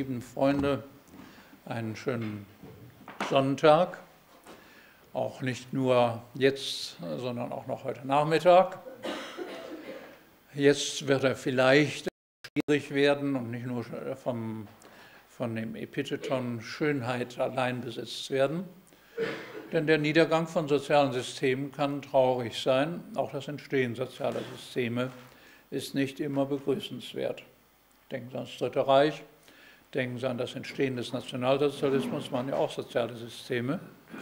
lieben Freunde, einen schönen Sonntag. Auch nicht nur jetzt, sondern auch noch heute Nachmittag. Jetzt wird er vielleicht schwierig werden und nicht nur von dem Epitheton Schönheit allein besetzt werden. Denn der Niedergang von sozialen Systemen kann traurig sein. Auch das Entstehen sozialer Systeme ist nicht immer begrüßenswert. Denken Sie ans Dritte Reich, denken Sie an das Entstehen des Nationalsozialismus, waren ja auch soziale Systeme.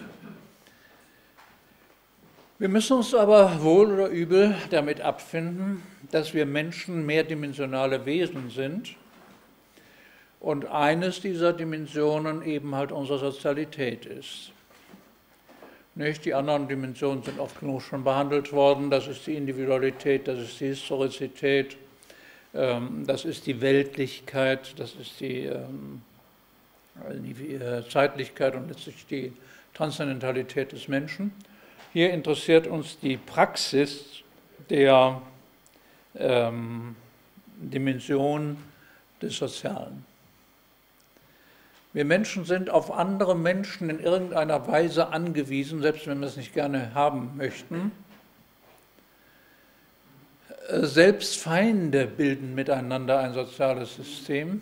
Wir müssen uns aber wohl oder übel damit abfinden, dass wir Menschen mehrdimensionale Wesen sind und eines dieser Dimensionen eben halt unsere Sozialität ist. Nicht? Die anderen Dimensionen sind oft genug schon behandelt worden, das ist die Individualität, das ist die Historizität, das ist die Weltlichkeit, das ist die Zeitlichkeit und letztlich die Transzendentalität des Menschen. Hier interessiert uns die Praxis der Dimension des Sozialen. Wir Menschen sind auf andere Menschen in irgendeiner Weise angewiesen, selbst wenn wir es nicht gerne haben möchten. Selbst Feinde bilden miteinander ein soziales System,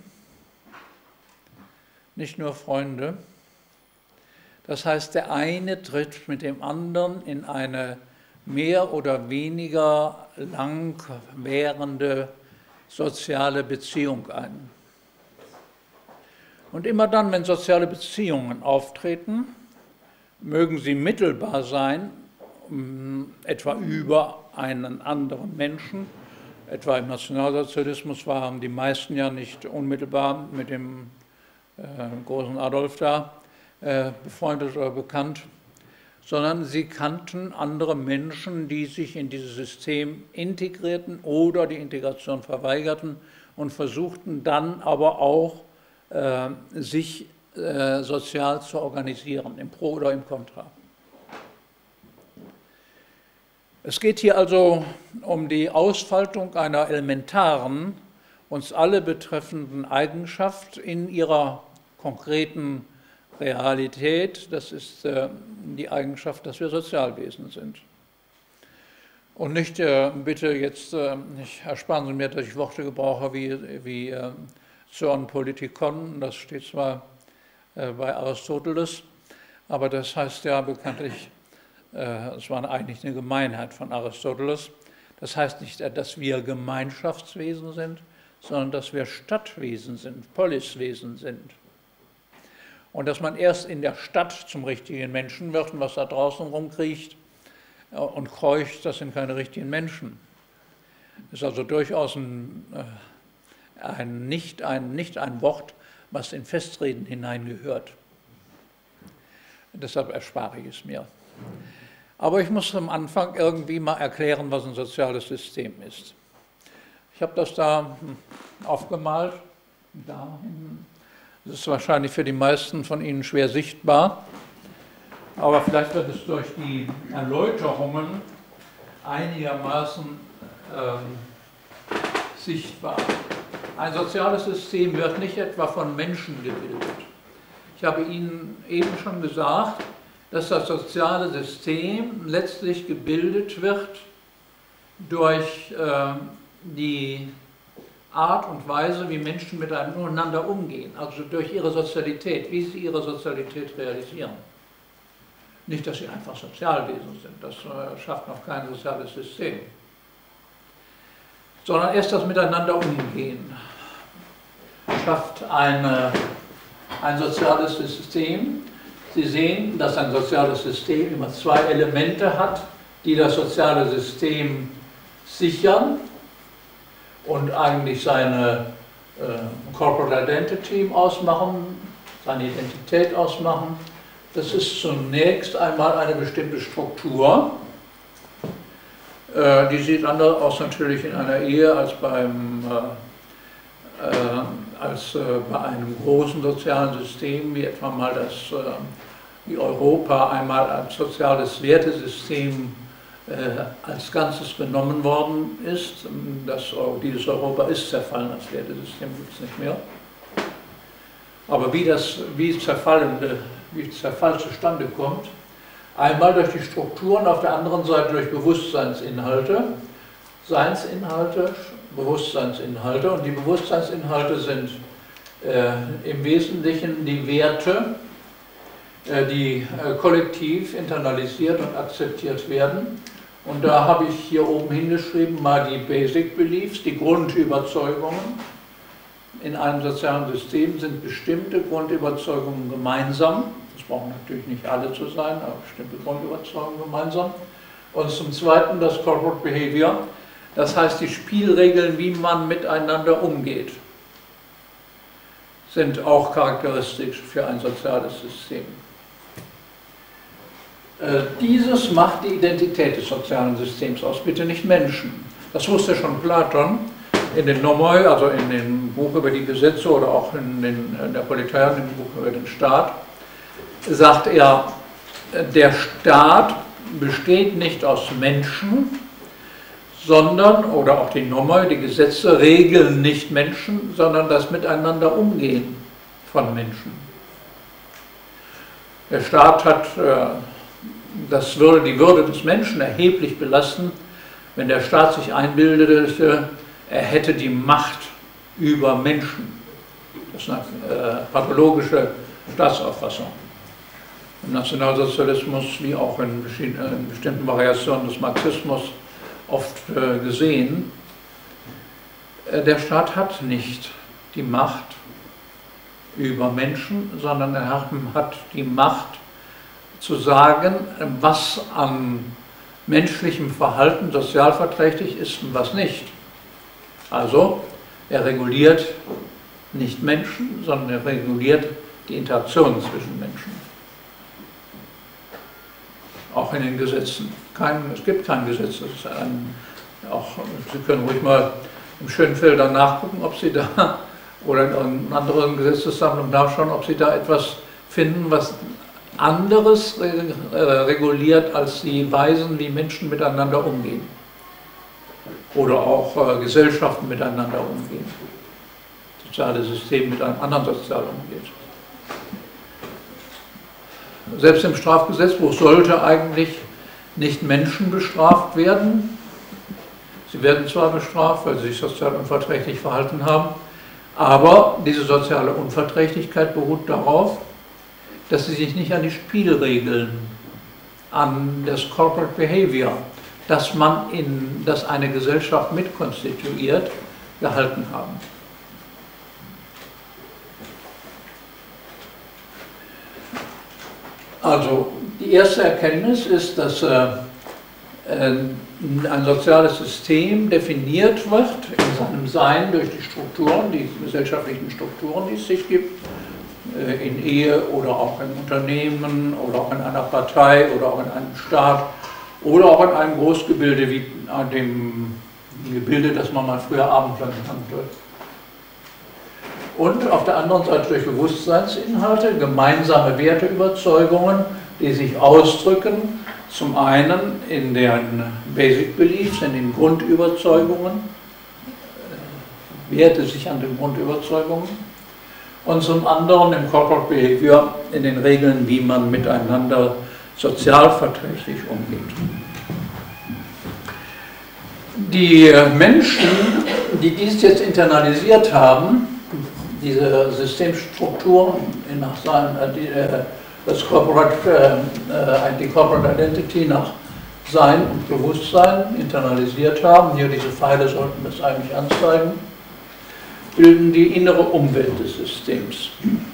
nicht nur Freunde. Das heißt, der eine tritt mit dem anderen in eine mehr oder weniger lang währende soziale Beziehung ein. Und immer dann, wenn soziale Beziehungen auftreten, mögen sie mittelbar sein, etwa über einen anderen Menschen. Etwa im Nationalsozialismus waren die meisten ja nicht unmittelbar mit dem großen Adolf da befreundet oder bekannt, sondern sie kannten andere Menschen, die sich in dieses System integrierten oder die Integration verweigerten und versuchten dann aber auch, sich sozial zu organisieren, im Pro oder im Contra. Es geht hier also um die Ausfaltung einer elementaren, uns alle betreffenden Eigenschaft in ihrer konkreten Realität. Das ist die Eigenschaft, dass wir Sozialwesen sind. Und nicht, bitte jetzt, ersparen Sie mir, dass ich Worte gebrauche wie Zoon Politikon, das steht zwar bei Aristoteles, aber das heißt ja bekanntlich, es war eigentlich eine Gemeinheit von Aristoteles. Das heißt nicht, dass wir Gemeinschaftswesen sind, sondern dass wir Stadtwesen sind, Poliswesen sind. Und dass man erst in der Stadt zum richtigen Menschen wird und was da draußen rumkriecht und kreucht, das sind keine richtigen Menschen. Das ist also durchaus nicht ein Wort, was in Festreden hineingehört. Deshalb erspare ich es mir. Aber ich muss am Anfang irgendwie mal erklären, was ein soziales System ist. Ich habe das da aufgemalt. Das ist wahrscheinlich für die meisten von Ihnen schwer sichtbar, aber vielleicht wird es durch die Erläuterungen einigermaßen sichtbar. Ein soziales System wird nicht etwa von Menschen gebildet. Ich habe Ihnen eben schon gesagt, dass das soziale System letztlich gebildet wird durch die Art und Weise, wie Menschen miteinander umgehen, also durch ihre Sozialität, wie sie ihre Sozialität realisieren. Nicht, dass sie einfach Sozialwesen sind, das schafft noch kein soziales System, sondern erst das Miteinander umgehen schafft ein soziales System. Sie sehen, dass ein soziales System immer zwei Elemente hat, die das soziale System sichern und eigentlich seine Corporate Identity ausmachen, seine Identität ausmachen. Das ist zunächst einmal eine bestimmte Struktur, die sieht anders aus natürlich in einer Ehe als bei einem großen sozialen System, wie etwa mal wie Europa einmal als soziales Wertesystem als Ganzes genommen worden ist. Dieses Europa ist zerfallen, als Wertesystem gibt es nicht mehr. Aber wie Zerfall zustande kommt, einmal durch die Strukturen, auf der anderen Seite durch Bewusstseinsinhalte, Seinsinhalte, Bewusstseinsinhalte. Und die Bewusstseinsinhalte sind im Wesentlichen die Werte, die kollektiv internalisiert und akzeptiert werden. Und da habe ich hier oben hingeschrieben mal die Basic Beliefs, die Grundüberzeugungen. In einem sozialen System sind bestimmte Grundüberzeugungen gemeinsam. Das brauchen natürlich nicht alle zu sein, aber bestimmte Grundüberzeugungen gemeinsam. Und zum Zweiten das Corporate Behavior, das heißt die Spielregeln, wie man miteinander umgeht, sind auch charakteristisch für ein soziales System. Dieses macht die Identität des sozialen Systems aus, bitte nicht Menschen. Das wusste schon Platon in den Nomoi, also in dem Buch über die Gesetze oder auch in der Politeia, in dem Buch über den Staat, sagt er, der Staat besteht nicht aus Menschen, sondern, oder auch die Nomoi, die Gesetze regeln nicht Menschen, sondern das Miteinander Umgehen von Menschen. Der Staat hat das würde die Würde des Menschen erheblich belasten, wenn der Staat sich einbildete, er hätte die Macht über Menschen. Das ist eine pathologische Staatsauffassung. Im Nationalsozialismus, wie auch in bestimmten Variationen des Marxismus, oft gesehen. Der Staat hat nicht die Macht über Menschen, sondern er hat die Macht, zu sagen, was an menschlichem Verhalten sozialverträglich ist und was nicht. Also, er reguliert nicht Menschen, sondern er reguliert die Interaktionen zwischen Menschen. Auch in den Gesetzen. Es gibt kein Gesetz. Das ist Sie können ruhig mal im Schönfelder nachgucken, ob Sie da, oder in einer anderen Gesetzessammlung nachschauen, ob Sie da etwas finden, was anderes reguliert als die Weisen, wie Menschen miteinander umgehen. Oder auch Gesellschaften miteinander umgehen. Soziale Systeme mit einem anderen sozial umgeht. Selbst im Strafgesetzbuch sollte eigentlich nicht Menschen bestraft werden. Sie werden zwar bestraft, weil sie sich sozial unverträglich verhalten haben, aber diese soziale Unverträglichkeit beruht darauf, dass sie sich nicht an die Spielregeln, an das Corporate Behavior, das eine Gesellschaft mitkonstituiert, gehalten haben. Also die erste Erkenntnis ist, dass ein soziales System definiert wird in seinem Sein durch die Strukturen, die gesellschaftlichen Strukturen, die es sich gibt, in Ehe oder auch in Unternehmen oder auch in einer Partei oder auch in einem Staat oder auch in einem Großgebilde wie dem Gebilde, das man mal früher Abendland nannte. Und auf der anderen Seite durch Bewusstseinsinhalte, gemeinsame Werteüberzeugungen, die sich ausdrücken, zum einen in den Basic Beliefs, in den Grundüberzeugungen, Werte sich an den Grundüberzeugungen, und zum anderen im Corporate Behavior, in den Regeln, wie man miteinander sozialverträglich umgeht. Die Menschen, die dies jetzt internalisiert haben, diese Systemstrukturen, die Corporate Identity nach Sein und Bewusstsein internalisiert haben, hier diese Pfeile sollten das eigentlich anzeigen, bilden die innere Umwelt des Systems.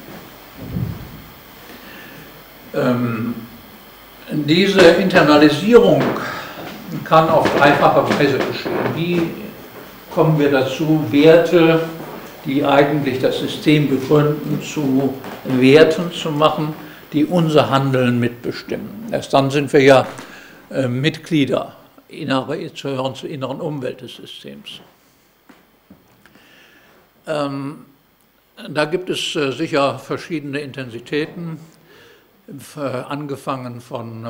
Diese Internalisierung kann auf dreifache Weise geschehen. Wie kommen wir dazu, Werte, die eigentlich das System begründen, zu Werten zu machen, die unser Handeln mitbestimmen? Erst dann sind wir ja Mitglieder, gehören zur inneren Umwelt des Systems. Da gibt es sicher verschiedene Intensitäten, angefangen von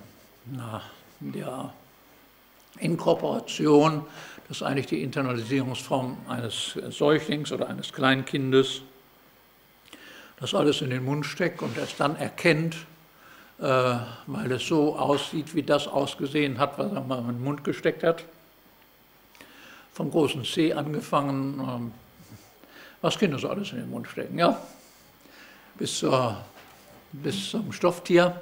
der Inkorporation, das ist eigentlich die Internalisierungsform eines Säuglings oder eines Kleinkindes. das alles in den Mund steckt und es dann erkennt, weil es so aussieht, wie das ausgesehen hat, was er mal in den Mund gesteckt hat. Vom großen C angefangen, was Kinder so alles in den Mund stecken, ja, bis zum Stofftier.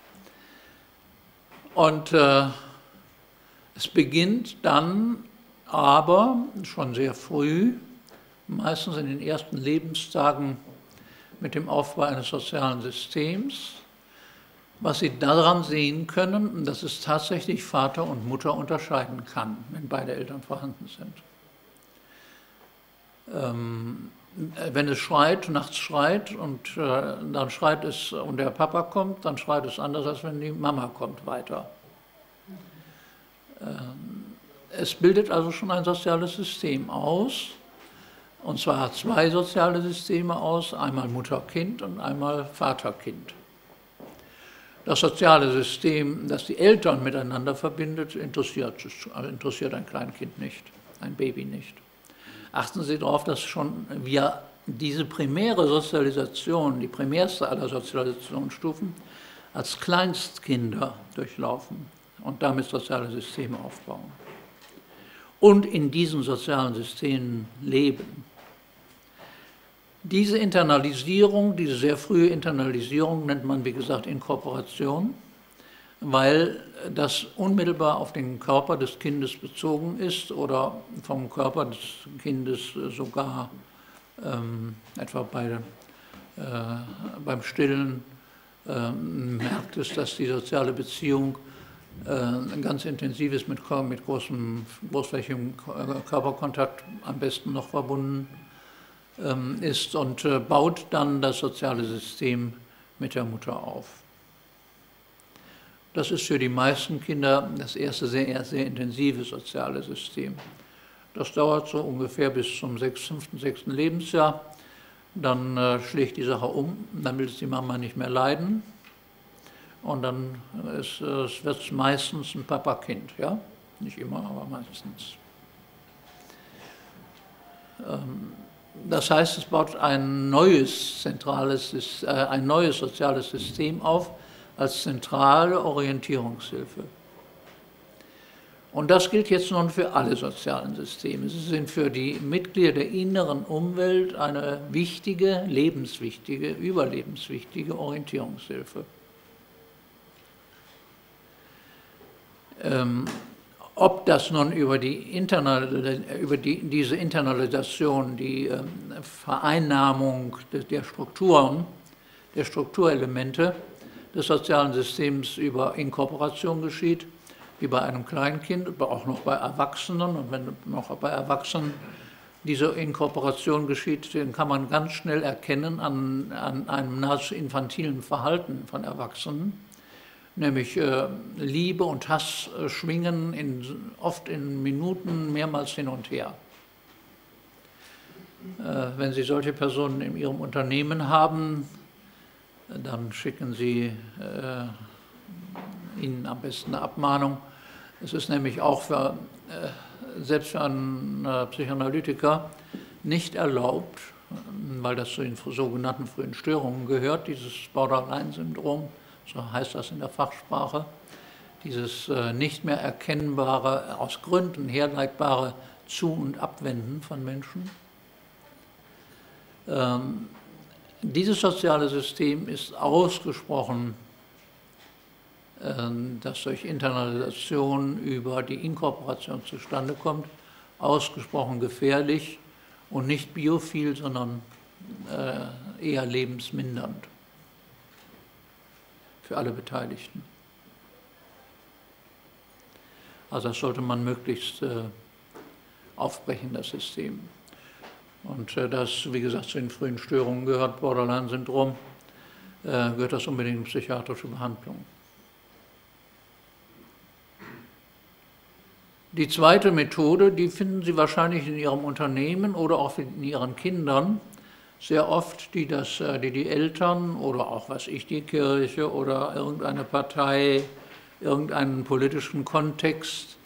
Und es beginnt dann aber schon sehr früh, meistens in den ersten Lebenstagen, mit dem Aufbau eines sozialen Systems. Was Sie daran sehen können, dass es tatsächlich Vater und Mutter unterscheiden kann, wenn beide Eltern vorhanden sind. Wenn es schreit, nachts schreit und dann schreit es und der Papa kommt, dann schreit es anders, als wenn die Mama kommt weiter. Es bildet also schon ein soziales System aus, und zwar zwei soziale Systeme aus, einmal Mutter-Kind und einmal Vater-Kind. Das soziale System, das die Eltern miteinander verbindet, interessiert ein Kleinkind nicht, ein Baby nicht. Achten Sie darauf, dass schon wir diese primäre Sozialisation, die primärste aller Sozialisationsstufen, als Kleinstkinder durchlaufen und damit soziale Systeme aufbauen. Und in diesen sozialen Systemen leben. Diese Internalisierung, diese sehr frühe Internalisierung nennt man, wie gesagt, Inkorporation, weil das unmittelbar auf den Körper des Kindes bezogen ist oder vom Körper des Kindes sogar etwa beim Stillen merkt es, dass die soziale Beziehung ganz intensiv ist mit großflächigem Körperkontakt, am besten noch verbunden ist und baut dann das soziale System mit der Mutter auf. Das ist für die meisten Kinder das erste sehr, sehr intensive soziale System. Das dauert so ungefähr bis zum 5., 6. Lebensjahr. Dann schlägt die Sache um, dann will es die Mama nicht mehr leiden. Und dann wird es meistens ein Papa-Kind, ja? Nicht immer, aber meistens. Das heißt, es baut ein neues soziales System auf als zentrale Orientierungshilfe. Und das gilt jetzt nun für alle sozialen Systeme. Sie sind für die Mitglieder der inneren Umwelt eine wichtige, lebenswichtige, überlebenswichtige Orientierungshilfe. Ob das nun über diese Internalisation, die Vereinnahmung der Strukturen, der Strukturelemente des sozialen Systems über Inkorporation geschieht, wie bei einem Kleinkind, aber auch noch bei Erwachsenen. Und wenn noch bei Erwachsenen diese Inkorporation geschieht, dann kann man ganz schnell erkennen an einem nahezu infantilen Verhalten von Erwachsenen, nämlich Liebe und Hass schwingen oft in Minuten mehrmals hin und her. Wenn Sie solche Personen in Ihrem Unternehmen haben, dann schicken Sie ihnen am besten eine Abmahnung. Es ist nämlich auch selbst für einen Psychoanalytiker nicht erlaubt, weil das zu den sogenannten frühen Störungen gehört, dieses Borderline-Syndrom, so heißt das in der Fachsprache, dieses nicht mehr erkennbare, aus Gründen herleitbare Zu- und Abwenden von Menschen. Dieses soziale System ist ausgesprochen, das durch Internalisation über die Inkorporation zustande kommt, ausgesprochen gefährlich und nicht biophil, sondern eher lebensmindernd für alle Beteiligten. Also das sollte man möglichst aufbrechen, das System. Und das, wie gesagt, zu den frühen Störungen gehört, Borderline-Syndrom, gehört das unbedingt in psychiatrische Behandlung. Die zweite Methode, die finden Sie wahrscheinlich in Ihrem Unternehmen oder auch in Ihren Kindern sehr oft, die Eltern oder auch, die Kirche oder irgendeine Partei, irgendeinen politischen Kontext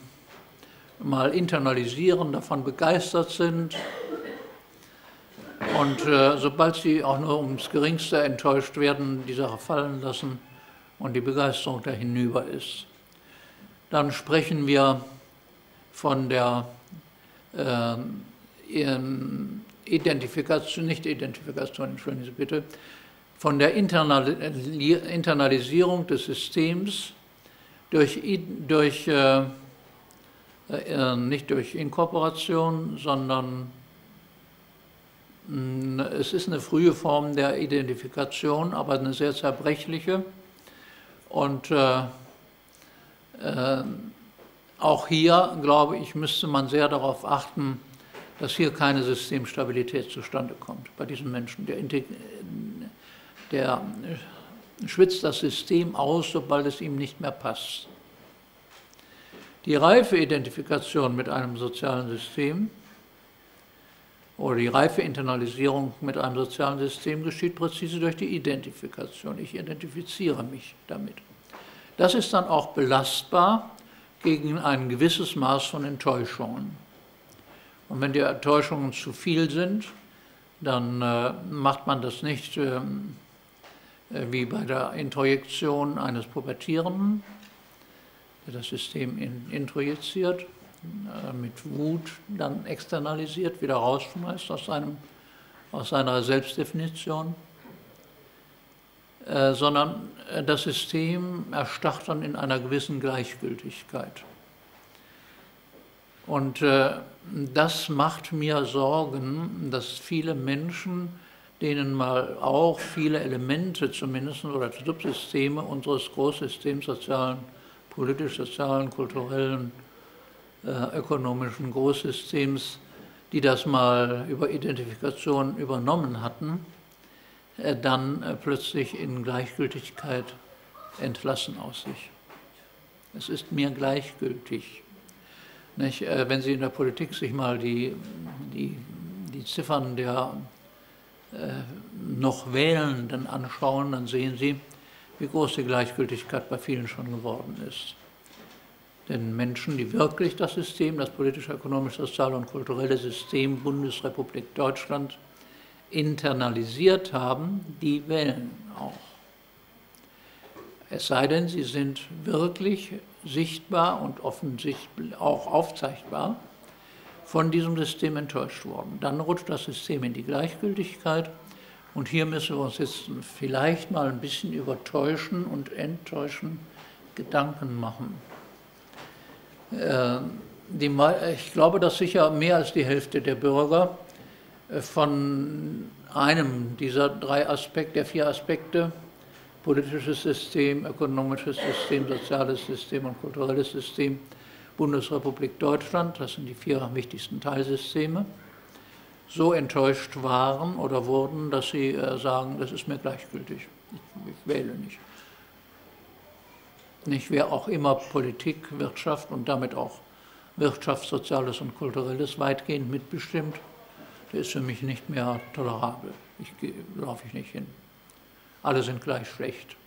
mal internalisieren, davon begeistert sind Und sobald sie auch nur ums Geringste enttäuscht werden, die Sache fallen lassen und die Begeisterung dahinüber ist. Dann sprechen wir von der Identifikation, nicht Identifikation, entschuldigen Sie bitte, von der Internalisierung des Systems nicht durch Inkorporation, sondern es ist eine frühe Form der Identifikation, aber eine sehr zerbrechliche. Und auch hier, glaube ich, müsste man sehr darauf achten, dass hier keine Systemstabilität zustande kommt bei diesen Menschen. Der schwitzt das System aus, sobald es ihm nicht mehr passt. Die reife Identifikation mit einem sozialen System oder die reife Internalisierung mit einem sozialen System geschieht präzise durch die Identifikation. Ich identifiziere mich damit. Das ist dann auch belastbar gegen ein gewisses Maß von Enttäuschungen. Und wenn die Enttäuschungen zu viel sind, dann macht man das nicht wie bei der Introjektion eines Pubertierenden, der das System introjiziert, mit Wut dann externalisiert, wieder rausschmeißt aus seiner Selbstdefinition, sondern das System erstarrt dann in einer gewissen Gleichgültigkeit. Und das macht mir Sorgen, dass viele Menschen, denen mal auch viele Elemente zumindest oder Subsysteme unseres Großsystems, politisch-sozialen, kulturellen, ökonomischen Großsystems, die das mal über Identifikation übernommen hatten, dann plötzlich in Gleichgültigkeit entlassen aus sich. Es ist mir gleichgültig. Nicht? Wenn Sie in der Politik sich mal die Ziffern der noch Wählenden anschauen, dann sehen Sie, wie groß die Gleichgültigkeit bei vielen schon geworden ist. Denn Menschen, die wirklich das System, das politische, ökonomische, soziale und kulturelle System Bundesrepublik Deutschland internalisiert haben, die wählen auch. Es sei denn, sie sind wirklich sichtbar und offensichtlich auch aufzeichnbar von diesem System enttäuscht worden. Dann rutscht das System in die Gleichgültigkeit und hier müssen wir uns jetzt vielleicht mal ein bisschen über Täuschen und Enttäuschen Gedanken machen. Ich glaube, dass sicher mehr als die Hälfte der Bürger von einem dieser vier Aspekte, politisches System, ökonomisches System, soziales System und kulturelles System, Bundesrepublik Deutschland, das sind die vier wichtigsten Teilsysteme, so enttäuscht waren oder wurden, dass sie sagen, das ist mir gleichgültig, ich wähle nicht. Nicht, wer auch immer Politik, Wirtschaft und damit auch Wirtschaft, Soziales und Kulturelles weitgehend mitbestimmt, der ist für mich nicht mehr tolerabel. Laufe ich nicht hin. Alle sind gleich schlecht.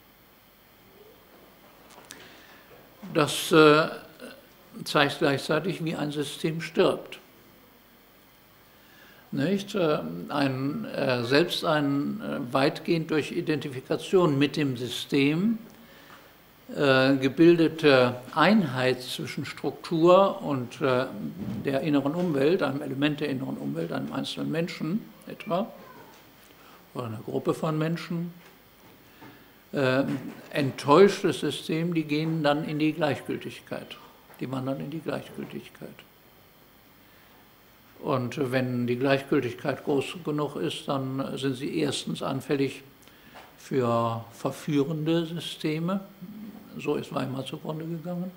Das zeigt gleichzeitig, wie ein System stirbt. Nicht? Selbst eine weitgehend durch Identifikation mit dem System gebildete Einheit zwischen Struktur und der inneren Umwelt, einem Element der inneren Umwelt, einem einzelnen Menschen etwa, oder einer Gruppe von Menschen, enttäuschtes System, die gehen dann in die Gleichgültigkeit. Die wandern in die Gleichgültigkeit. Und wenn die Gleichgültigkeit groß genug ist, dann sind sie erstens anfällig für verführende Systeme. So ist Weimar zugrunde gegangen.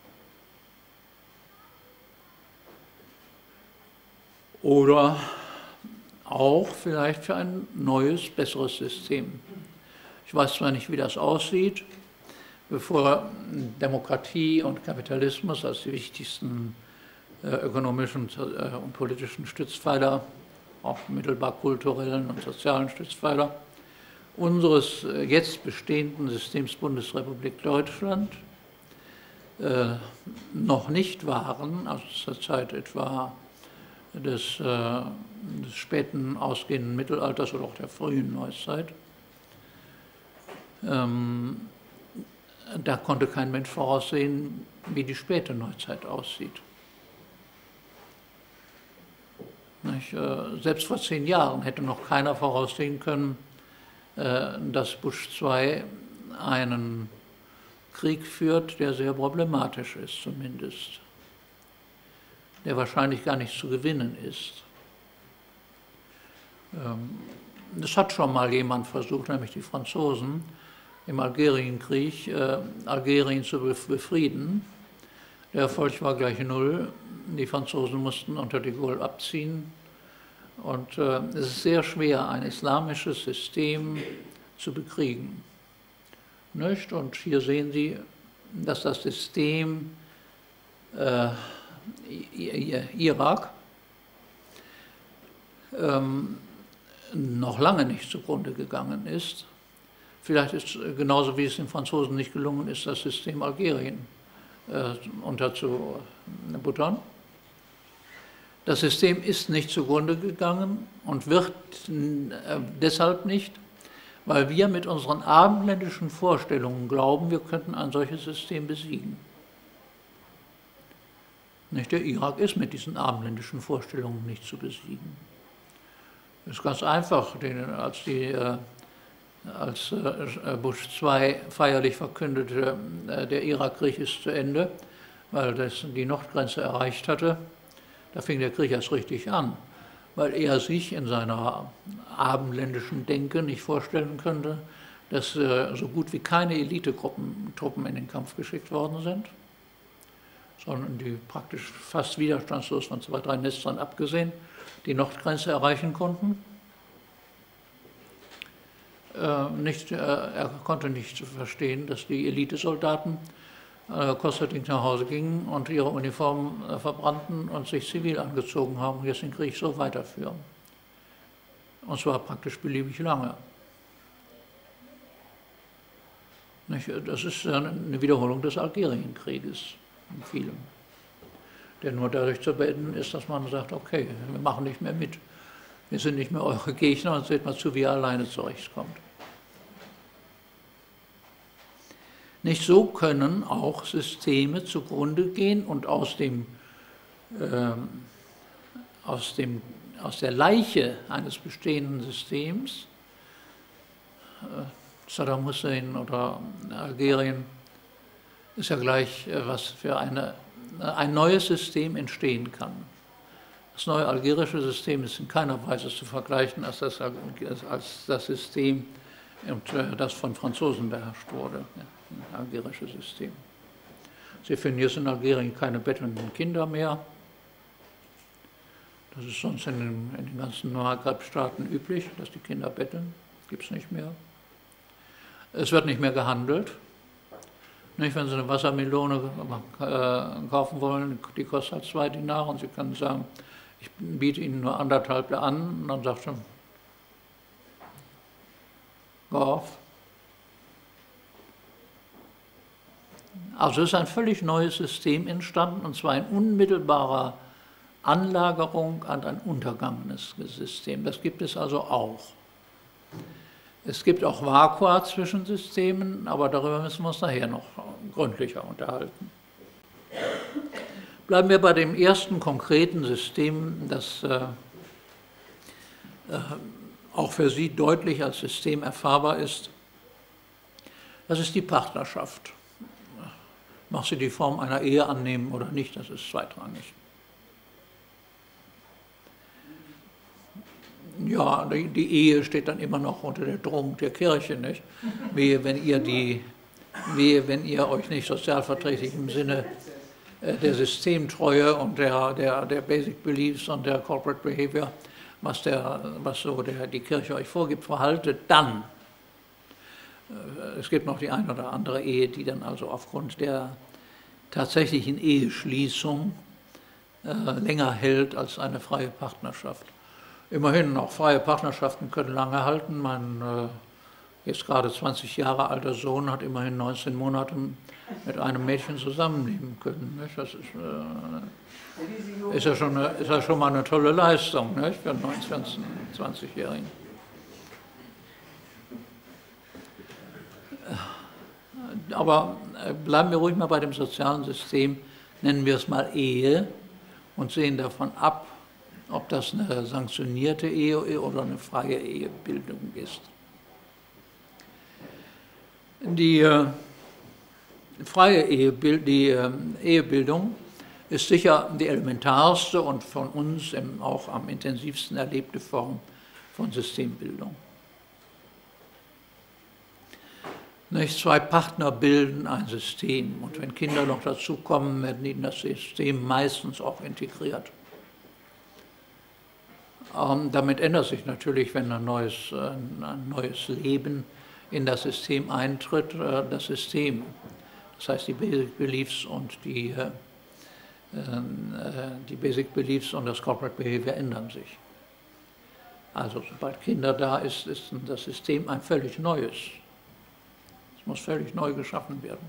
Oder auch vielleicht für ein neues, besseres System. Ich weiß zwar nicht, wie das aussieht, bevor Demokratie und Kapitalismus als die wichtigsten ökonomischen und politischen Stützpfeiler, auch mittelbar kulturellen und sozialen Stützpfeiler, unseres jetzt bestehenden Systems Bundesrepublik Deutschland noch nicht waren, also zur Zeit etwa des späten ausgehenden Mittelalters oder auch der frühen Neuzeit. Da konnte kein Mensch voraussehen, wie die späte Neuzeit aussieht. Selbst vor 10 Jahren hätte noch keiner voraussehen können, dass Bush II einen Krieg führt, der sehr problematisch ist zumindest, der wahrscheinlich gar nicht zu gewinnen ist. Das hat schon mal jemand versucht, nämlich die Franzosen, im Algerienkrieg Algerien zu befrieden. Der Erfolg war gleich 0. Die Franzosen mussten unter de Gaulle abziehen. Und es ist sehr schwer, ein islamisches System zu bekriegen. Nicht? Und hier sehen Sie, dass das System Irak noch lange nicht zugrunde gegangen ist. Vielleicht ist genauso wie es den Franzosen nicht gelungen ist, das System Algerien unterzubuttern. Das System ist nicht zugrunde gegangen und wird deshalb nicht, weil wir mit unseren abendländischen Vorstellungen glauben, wir könnten ein solches System besiegen. Nicht? Der Irak ist mit diesen abendländischen Vorstellungen nicht zu besiegen. Das ist ganz einfach, als Bush II feierlich verkündete, der Irakkrieg ist zu Ende, weil das die Nordgrenze erreicht hatte, da fing der Krieg erst richtig an, weil er sich in seiner abendländischen Denke nicht vorstellen könnte, dass so gut wie keine Elitetruppen in den Kampf geschickt worden sind, sondern die praktisch fast widerstandslos von 2, 3 Nestern abgesehen die Nordgrenze erreichen konnten. Er konnte nicht verstehen, dass die Elitesoldaten kurzzeitig nach Hause gingen und ihre Uniformen verbrannten und sich zivil angezogen haben und jetzt den Krieg so weiterführen. Und zwar praktisch beliebig lange. Das ist eine Wiederholung des Algerienkrieges in vielem, der nur dadurch zu beenden ist, dass man sagt, okay, wir machen nicht mehr mit. Wir sind nicht mehr eure Gegner und seht mal zu, wie ihr alleine zurechtkommt. Nicht so können auch Systeme zugrunde gehen und aus der Leiche eines bestehenden Systems, Saddam Hussein oder Algerien, ist ja gleich, was für ein neues System entstehen kann. Das neue algerische System ist in keiner Weise zu vergleichen als das System, das von Franzosen beherrscht wurde, das algerische System. Sie finden jetzt in Algerien keine bettelnden Kinder mehr. Das ist sonst in den ganzen Maghreb-Staaten üblich, dass die Kinder betteln. Gibt es nicht mehr. Es wird nicht mehr gehandelt. Nicht, wenn Sie eine Wassermelone kaufen wollen, die kostet halt 2 Dinare und Sie können sagen, ich biete Ihnen nur 1,5 an, und dann sagt er, go auf. Also ist ein völlig neues System entstanden, und zwar in unmittelbarer Anlagerung an ein untergangenes System. Das gibt es also auch. Es gibt auch Vakua zwischen Systemen, aber darüber müssen wir uns nachher noch gründlicher unterhalten. Bleiben wir bei dem ersten konkreten System, das auch für Sie deutlich als System erfahrbar ist. Das ist die Partnerschaft. Mag sie die Form einer Ehe annehmen oder nicht, das ist zweitrangig. Ja, die Ehe steht dann immer noch unter der Drohung der Kirche, nicht? Wehe, wenn ihr euch nicht sozialverträglich im Sinne der Systemtreue und der Basic Beliefs und der Corporate Behavior, was die Kirche euch vorgibt, verhaltet, dann. Es gibt noch die eine oder andere Ehe, die dann also aufgrund der tatsächlichen Eheschließung länger hält als eine freie Partnerschaft. Immerhin, auch freie Partnerschaften können lange halten. Mein jetzt gerade 20 Jahre alter Sohn hat immerhin 19 Monate mit einem Mädchen zusammenleben können. Nicht? Das ist ja schon mal eine tolle Leistung, nicht? Für einen 19-, 20-Jährigen. Aber bleiben wir ruhig mal bei dem sozialen System, nennen wir es mal Ehe und sehen davon ab, ob das eine sanktionierte Ehe oder eine freie Ehebildung ist. Die freie Ehebildung ist sicher die elementarste und von uns auch am intensivsten erlebte Form von Systembildung. Nicht? Zwei Partner bilden ein System und wenn Kinder noch dazukommen, werden die in das System meistens auch integriert. Damit ändert sich natürlich, wenn ein neues Leben in das System eintritt, das System. Das heißt, die Basic Beliefs und das Corporate Behavior ändern sich. Also sobald Kinder da ist das System ein völlig neues. Es muss völlig neu geschaffen werden.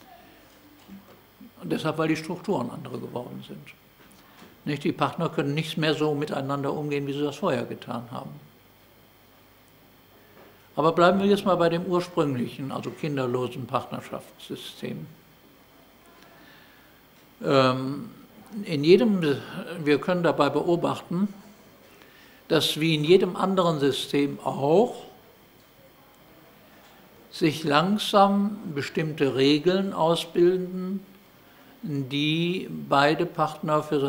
Und deshalb, weil die Strukturen andere geworden sind. Nicht? Die Partner können nicht mehr so miteinander umgehen, wie sie das vorher getan haben. Aber bleiben wir jetzt mal bei dem ursprünglichen, also kinderlosen Partnerschaftssystem. Wir können dabei beobachten, dass wie in jedem anderen System auch sich langsam bestimmte Regeln ausbilden, die beide Partner für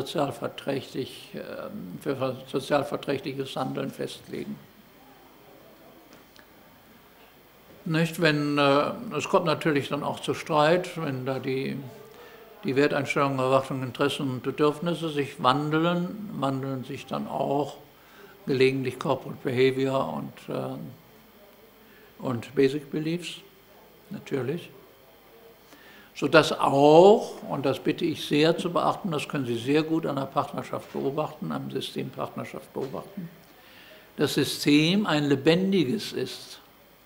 sozialverträgliches Handeln festlegen. Nicht, es kommt natürlich dann auch zu Streit, wenn da die Werteinstellungen, Erwartungen, Interessen und Bedürfnisse sich wandeln sich dann auch gelegentlich Corporate Behavior und Basic Beliefs, natürlich. Sodass auch, und das bitte ich sehr zu beachten, das können Sie sehr gut an der Partnerschaft beobachten, am System Partnerschaft beobachten, das System ein lebendiges ist.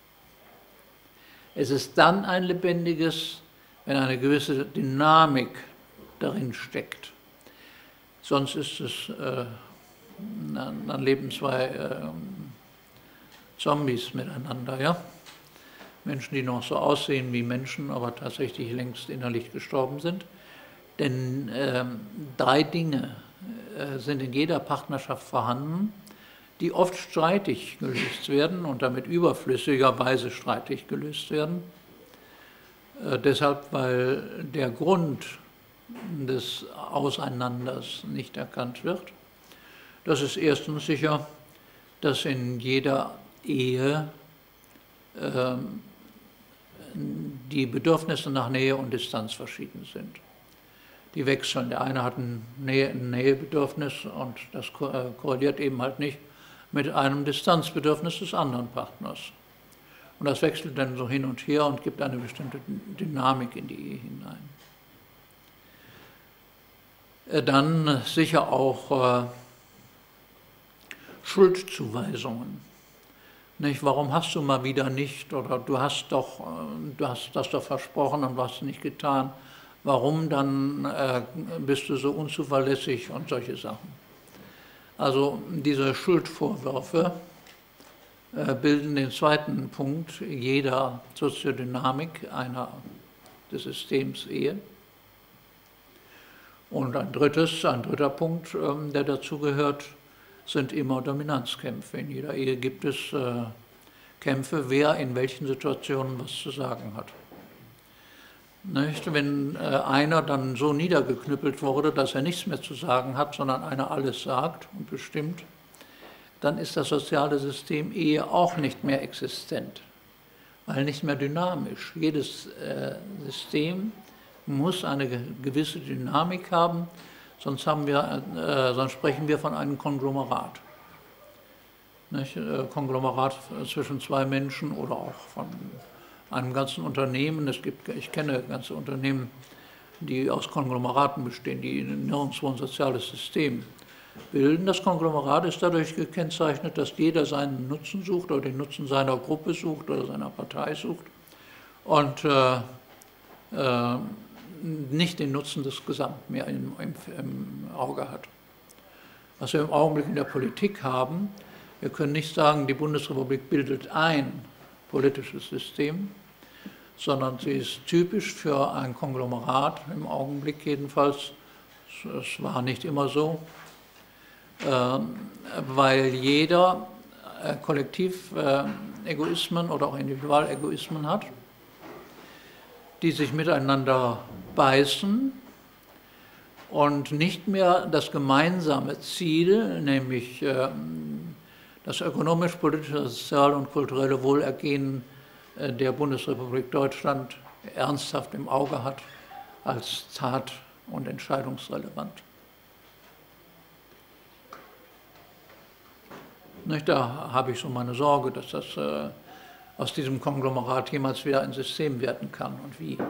Es ist dann ein lebendiges, wenn eine gewisse Dynamik darin steckt. Sonst ist es, dann leben zwei Zombies miteinander, ja? Menschen, die noch so aussehen wie Menschen, aber tatsächlich längst innerlich gestorben sind. Denn 3 Dinge sind in jeder Partnerschaft vorhanden, die oft streitig gelöst werden und damit überflüssigerweise streitig gelöst werden. Deshalb, weil der Grund des Auseinanders nicht erkannt wird. Das ist erstens sicher, dass in jeder Ehe die Bedürfnisse nach Nähe und Distanz verschieden sind. Die wechseln. Der eine hat ein Nähebedürfnis und das korreliert eben halt nicht mit einem Distanzbedürfnis des anderen Partners. Und das wechselt dann so hin und her und gibt eine bestimmte Dynamik in die Ehe hinein. Dann sicher auch Schuldzuweisungen. Nicht, warum hast du mal wieder nicht, oder du hast das doch versprochen und hast es nicht getan, warum dann bist du so unzuverlässig und solche Sachen. Also diese Schuldvorwürfe bilden den zweiten Punkt jeder Soziodynamik des Systems Ehe. Und ein dritter Punkt, der dazugehört, sind immer Dominanzkämpfe. In jeder Ehe gibt es Kämpfe, wer in welchen Situationen was zu sagen hat. Nicht? Wenn einer dann so niedergeknüppelt wurde, dass er nichts mehr zu sagen hat, sondern einer alles sagt und bestimmt, dann ist das soziale System Ehe auch nicht mehr existent, weil nicht mehr dynamisch. Jedes System muss eine gewisse Dynamik haben, sonst sprechen wir von einem Konglomerat. Nicht? Konglomerat zwischen 2 Menschen oder auch von einem ganzen Unternehmen. Ich kenne ganze Unternehmen, die aus Konglomeraten bestehen, die nirgendwo ein soziales System bilden. Das Konglomerat ist dadurch gekennzeichnet, dass jeder seinen Nutzen sucht oder den Nutzen seiner Gruppe sucht oder seiner Partei sucht und nicht den Nutzen des Gesamten mehr im Auge hat. Was wir im Augenblick in der Politik haben, wir können nicht sagen, die Bundesrepublik bildet ein politisches System, sondern sie ist typisch für ein Konglomerat, im Augenblick jedenfalls. Es war nicht immer so, weil jeder Kollektivegoismen oder auch Individualegoismen hat, die sich miteinander beißen und nicht mehr das gemeinsame Ziel, nämlich das ökonomisch, politische, soziale und kulturelle Wohlergehen der Bundesrepublik Deutschland ernsthaft im Auge hat, als tat- und entscheidungsrelevant. Da habe ich so meine Sorge, dass das aus diesem Konglomerat jemals wieder ein System werden kann und wie.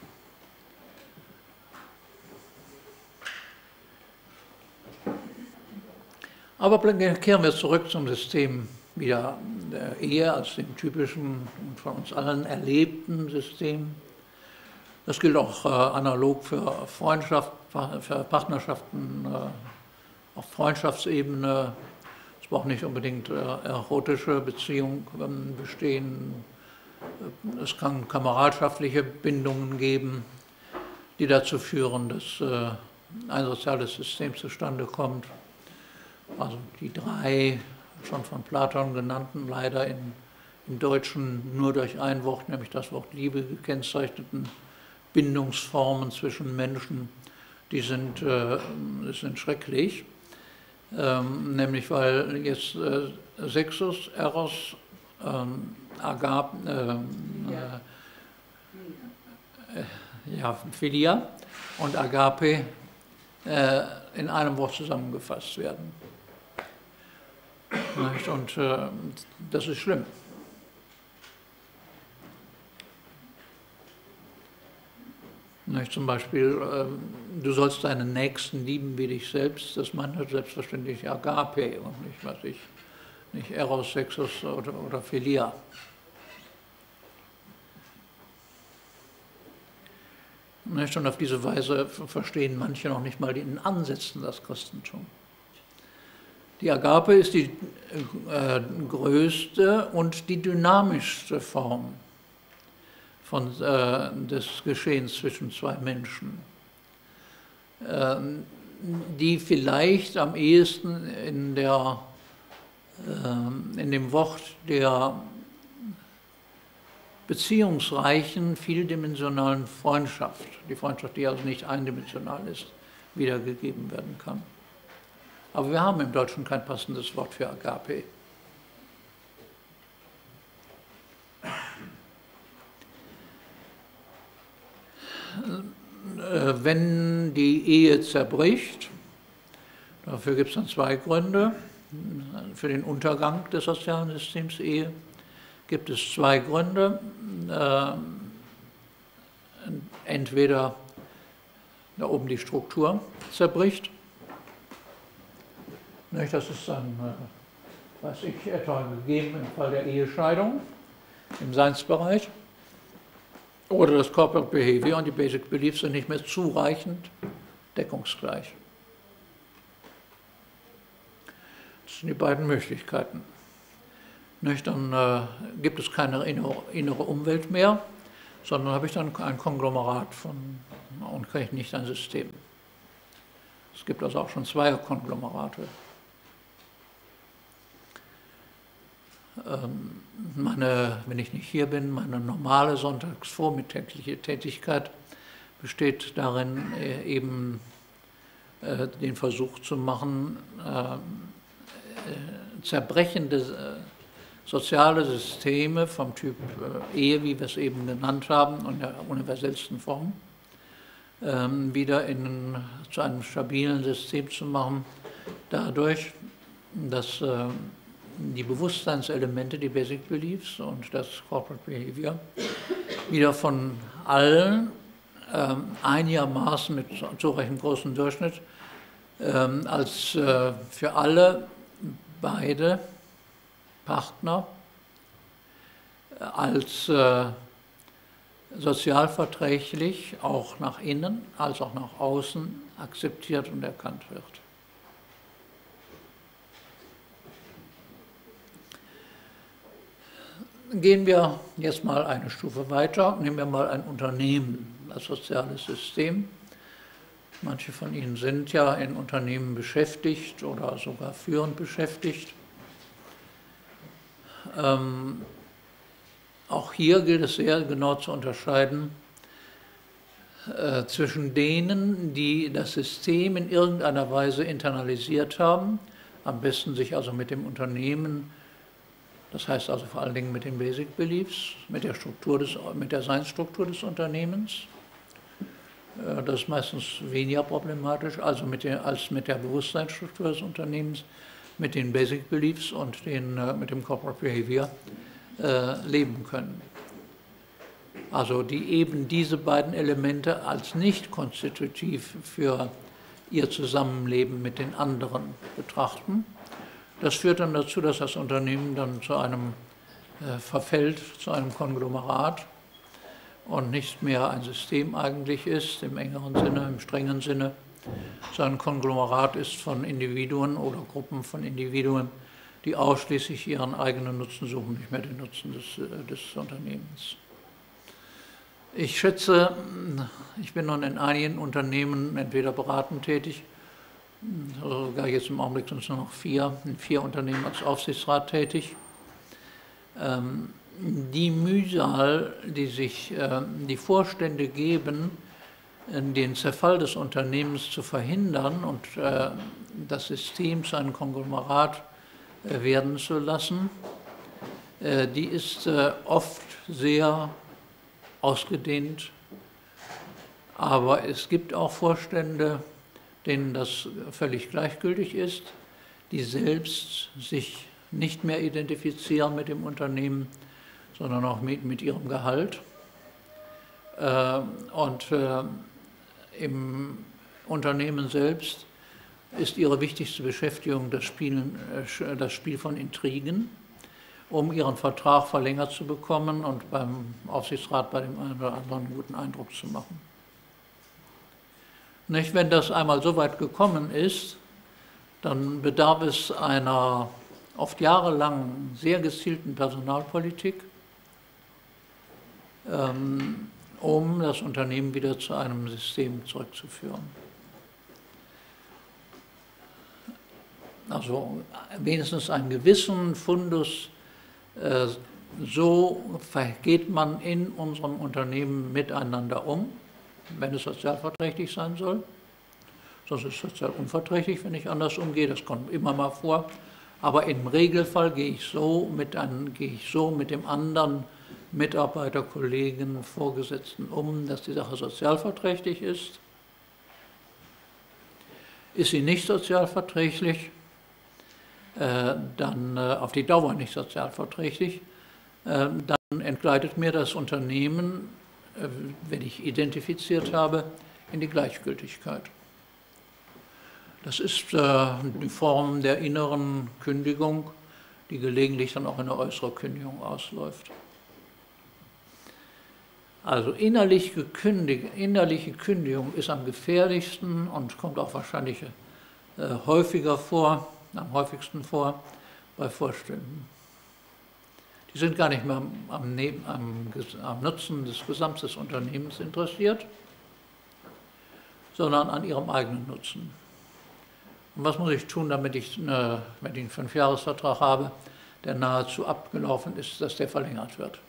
Aber kehren wir zurück zum System wieder der Ehe als dem typischen und von uns allen erlebten System. Das gilt auch analog für Freundschaft, für Partnerschaften auf Freundschaftsebene. Es braucht nicht unbedingt erotische Beziehungen bestehen. Es kann kameradschaftliche Bindungen geben, die dazu führen, dass ein soziales System zustande kommt. Also die drei schon von Platon genannten, leider im Deutschen nur durch ein Wort, nämlich das Wort Liebe, gekennzeichneten Bindungsformen zwischen Menschen, die sind schrecklich. Nämlich weil jetzt Sexus, Eros, Philia und Agape in einem Wort zusammengefasst werden. Und das ist schlimm. Zum Beispiel, du sollst deinen Nächsten lieben wie dich selbst, das meint selbstverständlich Agape und nicht Eros, Sexus oder Philia. Und auf diese Weise verstehen manche noch nicht mal in Ansätzen das Christentum. Die Agape ist die größte und die dynamischste Form des Geschehens zwischen zwei Menschen, die vielleicht am ehesten in dem Wort der beziehungsreichen, vieldimensionalen Freundschaft, die Freundschaft, die also nicht eindimensional ist, wiedergegeben werden kann. Aber wir haben im Deutschen kein passendes Wort für Agape. Wenn die Ehe zerbricht, dafür gibt es dann zwei Gründe. Für den Untergang des sozialen Systems Ehe gibt es zwei Gründe. Entweder da oben die Struktur zerbricht. Das ist dann, etwa gegeben im Fall der Ehescheidung im Seinsbereich. Oder das Corporate Behavior und die Basic Beliefs sind nicht mehr zureichend deckungsgleich. Das sind die beiden Möglichkeiten. Dann gibt es keine innere Umwelt mehr, sondern habe ich dann ein Konglomerat und kriege nicht ein System. Es gibt also auch schon zwei Konglomerate. Wenn ich nicht hier bin, meine normale sonntagsvormittägliche Tätigkeit besteht darin, eben den Versuch zu machen, zerbrechende soziale Systeme vom Typ Ehe, wie wir es eben genannt haben, und der universellsten Form, wieder zu einem stabilen System zu machen, dadurch, dass die Bewusstseinselemente, die Basic Beliefs und das Corporate Behavior wieder von allen einigermaßen mit zureichend großem Durchschnitt als für alle beide Partner als sozialverträglich auch nach innen als auch nach außen akzeptiert und erkannt wird. Gehen wir jetzt mal eine Stufe weiter, nehmen wir mal ein Unternehmen als soziales System. Manche von Ihnen sind ja in Unternehmen beschäftigt oder sogar führend beschäftigt. Auch hier gilt es sehr genau zu unterscheiden zwischen denen, die das System in irgendeiner Weise internalisiert haben, am besten sich also mit dem Unternehmen, das heißt also vor allen Dingen mit den Basic Beliefs, mit der Seinsstruktur des Unternehmens. Das ist meistens weniger problematisch als mit der Bewusstseinsstruktur des Unternehmens, mit den Basic Beliefs und mit dem Corporate Behavior leben können. Also die eben diese beiden Elemente als nicht konstitutiv für ihr Zusammenleben mit den anderen betrachten. Das führt dann dazu, dass das Unternehmen dann verfällt zu einem Konglomerat und nicht mehr ein System eigentlich ist, im engeren Sinne, im strengen Sinne, sondern ein Konglomerat ist von Individuen oder Gruppen von Individuen, die ausschließlich ihren eigenen Nutzen suchen, nicht mehr den Nutzen des Unternehmens. Ich schätze, ich bin nun in einigen Unternehmen entweder beratend tätig, sogar jetzt im Augenblick sind es nur noch in 4 Unternehmen als Aufsichtsrat tätig. Die Mühsal, die sich die Vorstände geben, den Zerfall des Unternehmens zu verhindern und das System zu einem Konglomerat werden zu lassen, die ist oft sehr ausgedehnt. Aber es gibt auch Vorstände, denen das völlig gleichgültig ist, die selbst sich nicht mehr identifizieren mit dem Unternehmen, sondern auch mit ihrem Gehalt. Und im Unternehmen selbst ist ihre wichtigste Beschäftigung das Spiel von Intrigen, um ihren Vertrag verlängert zu bekommen und beim Aufsichtsrat bei dem einen oder anderen einen guten Eindruck zu machen. Nicht, wenn das einmal so weit gekommen ist, dann bedarf es einer oft jahrelang sehr gezielten Personalpolitik, um das Unternehmen wieder zu einem System zurückzuführen. Also wenigstens einen gewissen Fundus, so geht man in unserem Unternehmen miteinander um, wenn es sozialverträglich sein soll. Sonst ist es sozial unverträglich, wenn ich anders umgehe, das kommt immer mal vor. Aber im Regelfall gehe ich so mit dem anderen Mitarbeiter, Kollegen, Vorgesetzten um, dass die Sache sozialverträglich ist. Ist sie nicht sozialverträglich, dann auf die Dauer nicht sozialverträglich, dann entgleitet mir das Unternehmen, wenn ich identifiziert habe, in die Gleichgültigkeit. Das ist die Form der inneren Kündigung, die gelegentlich dann auch in eine äußere Kündigung ausläuft. Also innerliche Kündigung ist am gefährlichsten und kommt auch wahrscheinlich am häufigsten vor bei Vorständen. Die sind gar nicht mehr am Nutzen des Gesamts des Unternehmens interessiert, sondern an ihrem eigenen Nutzen. Und was muss ich tun, damit ich, wenn ich einen 5-Jahres-Vertrag habe, der nahezu abgelaufen ist, dass der verlängert wird?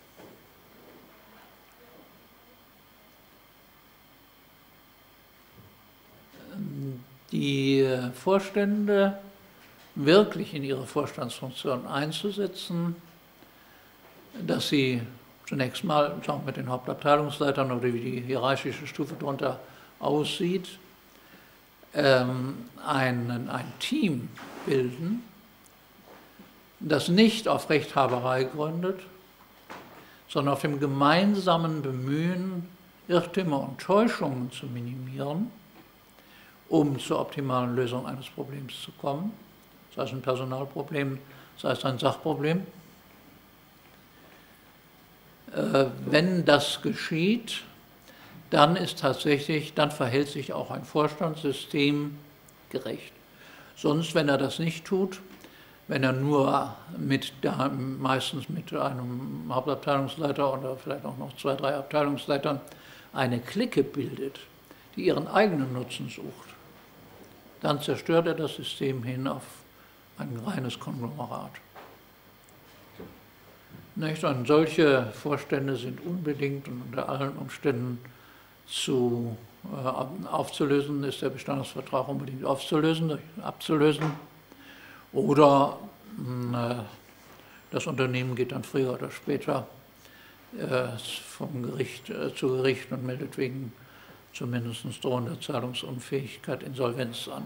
Die Vorstände wirklich in ihre Vorstandsfunktion einzusetzen, dass sie zunächst mal mit den Hauptabteilungsleitern oder wie die hierarchische Stufe darunter aussieht, ein Team bilden, das nicht auf Rechthaberei gründet, sondern auf dem gemeinsamen Bemühen, Irrtümer und Täuschungen zu minimieren um zur optimalen Lösung eines Problems zu kommen, sei es ein Personalproblem, sei es ein Sachproblem. Wenn das geschieht, dann verhält sich auch ein Vorstand systemgerecht. Sonst, wenn er das nicht tut, wenn er nur meistens mit einem Hauptabteilungsleiter oder vielleicht auch noch 2, 3 Abteilungsleitern eine Clique bildet, die ihren eigenen Nutzen sucht, dann zerstört er das System hin auf ein reines Konglomerat. Nicht? Und solche Vorstände sind unbedingt und unter allen Umständen aufzulösen, ist der Bestandsvertrag unbedingt abzulösen, oder das Unternehmen geht dann früher oder später vom Gericht zu Gericht und meldet wegen zumindest drohender Zahlungsunfähigkeit Insolvenz an.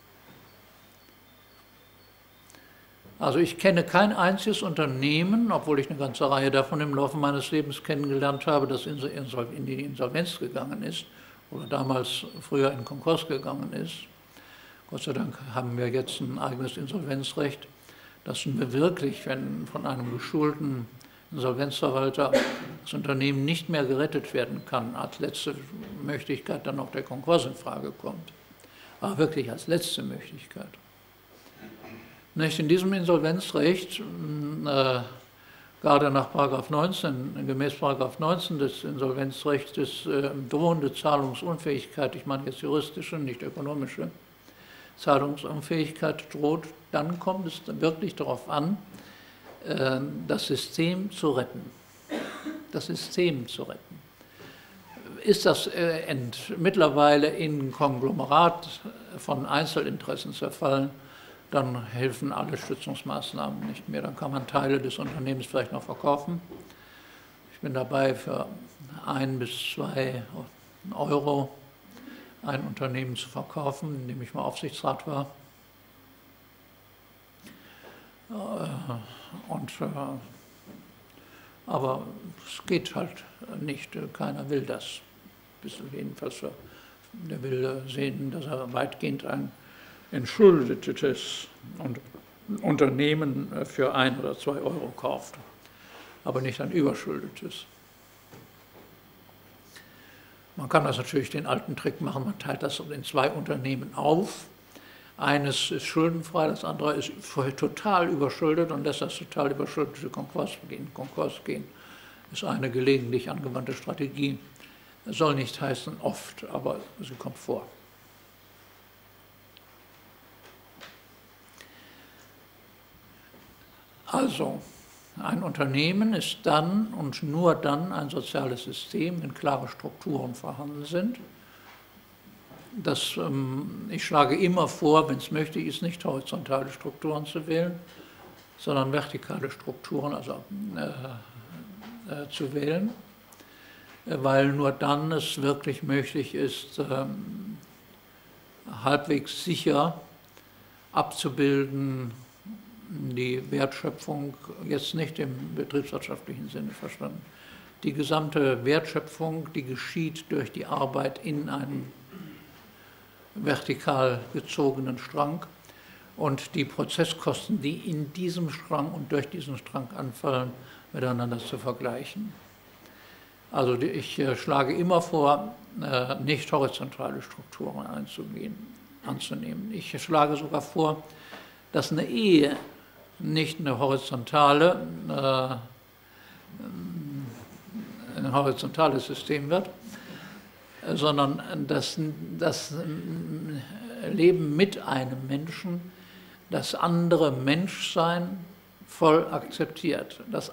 Also ich kenne kein einziges Unternehmen, obwohl ich eine ganze Reihe davon im Laufe meines Lebens kennengelernt habe, das in die Insolvenz gegangen ist oder damals früher in Konkurs gegangen ist. Gott sei Dank haben wir jetzt ein eigenes Insolvenzrecht, das wirklich, wenn von einem geschulten Insolvenzverwalter das Unternehmen nicht mehr gerettet werden kann, als letzte Möglichkeit dann noch der Konkurs in Frage kommt. Aber wirklich als letzte Möglichkeit. Nicht in diesem Insolvenzrecht, gerade nach gemäß § 19 des Insolvenzrechts, drohende Zahlungsunfähigkeit, ich meine jetzt juristische, nicht ökonomische, Zahlungsunfähigkeit droht, dann kommt es wirklich darauf an, das System zu retten. Das System zu retten. Ist das mittlerweile in ein Konglomerat von Einzelinteressen zerfallen, dann helfen alle Stützungsmaßnahmen nicht mehr. Dann kann man Teile des Unternehmens vielleicht noch verkaufen. Ich bin dabei, für 1 bis 2 Euro ein Unternehmen zu verkaufen, in dem ich mal Aufsichtsrat war. Aber es geht halt nicht, keiner will das. Jedenfalls, der will sehen, dass er weitgehend ein entschuldetes Unternehmen für 1 oder 2 Euro kauft, aber nicht ein überschuldetes. Man kann das natürlich den alten Trick machen, man teilt das in 2 Unternehmen auf. Eines ist schuldenfrei, das andere ist total überschuldet und lässt das total überschuldete Konkurs gehen. Ist eine gelegentlich angewandte Strategie. Soll nicht heißen oft, aber sie kommt vor. Also, ein Unternehmen ist dann und nur dann ein soziales System, wenn klare Strukturen vorhanden sind. Ich schlage immer vor, wenn es möglich ist, nicht horizontale Strukturen zu wählen, sondern vertikale Strukturen zu wählen, weil nur dann es wirklich möglich ist, halbwegs sicher abzubilden, die Wertschöpfung, jetzt nicht im betriebswirtschaftlichen Sinne verstanden, die gesamte Wertschöpfung, die geschieht durch die Arbeit in einem vertikal gezogenen Strang und die Prozesskosten, die in diesem Strang und durch diesen Strang anfallen, miteinander zu vergleichen. Also ich schlage immer vor, nicht horizontale Strukturen anzunehmen. Ich schlage sogar vor, dass eine Ehe nicht ein horizontales System wird, sondern das Leben mit einem Menschen, das andere Menschsein voll akzeptiert, das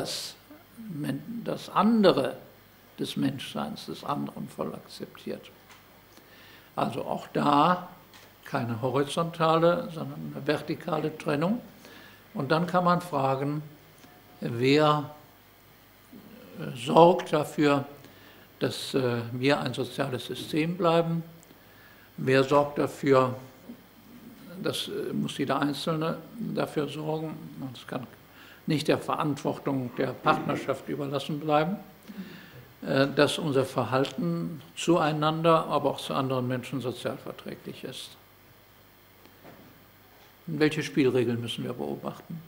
andere des Menschseins des anderen voll akzeptiert. Also auch da keine horizontale, sondern eine vertikale Trennung. Und dann kann man fragen, wer sorgt dafür, dass wir ein soziales System bleiben? Wer sorgt dafür, das muss jeder Einzelne dafür sorgen. Das kann nicht der Verantwortung der Partnerschaft überlassen bleiben. dass unser Verhalten zueinander, aber auch zu anderen Menschen sozialverträglich ist. Welche Spielregeln müssen wir beobachten?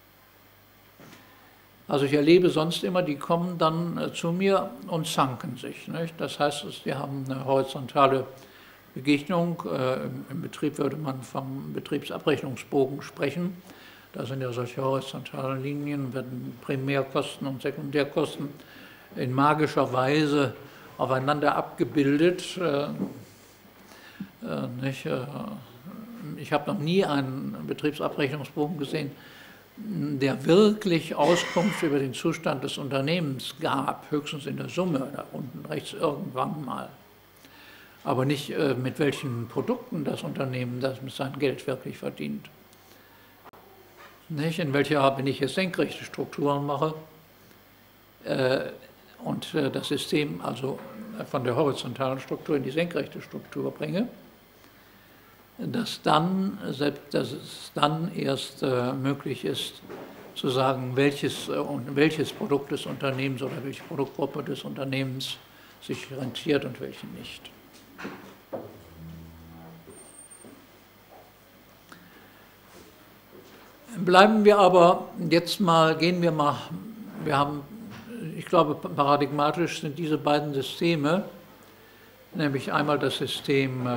Also ich erlebe sonst immer, die kommen dann zu mir und zanken sich. Nicht? Das heißt, wir haben eine horizontale Begegnung. Im Betrieb würde man vom Betriebsabrechnungsbogen sprechen. Da sind ja solche horizontalen Linien, werden Primärkosten und Sekundärkosten in magischer Weise aufeinander abgebildet. Ich habe noch nie einen Betriebsabrechnungsbogen gesehen, der wirklich Auskunft über den Zustand des Unternehmens gab, höchstens in der Summe, da unten rechts irgendwann mal. Aber nicht mit welchen Produkten das Unternehmen das mit seinem Geld wirklich verdient. Nicht, in welcher, wenn ich jetzt senkrechte Strukturen mache und das System also von der horizontalen Struktur in die senkrechte Struktur bringe, dass es dann erst möglich ist, zu sagen, welches Produkt des Unternehmens oder welche Produktgruppe des Unternehmens sich rentiert und welche nicht. Bleiben wir aber jetzt mal, ich glaube, paradigmatisch sind diese beiden Systeme, nämlich einmal das System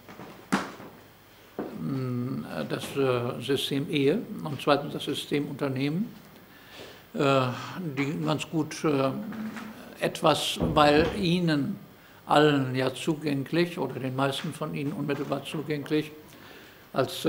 Ehe und zweitens das System Unternehmen, die ganz gut etwas, weil ihnen allen ja zugänglich oder den meisten von ihnen unmittelbar zugänglich, als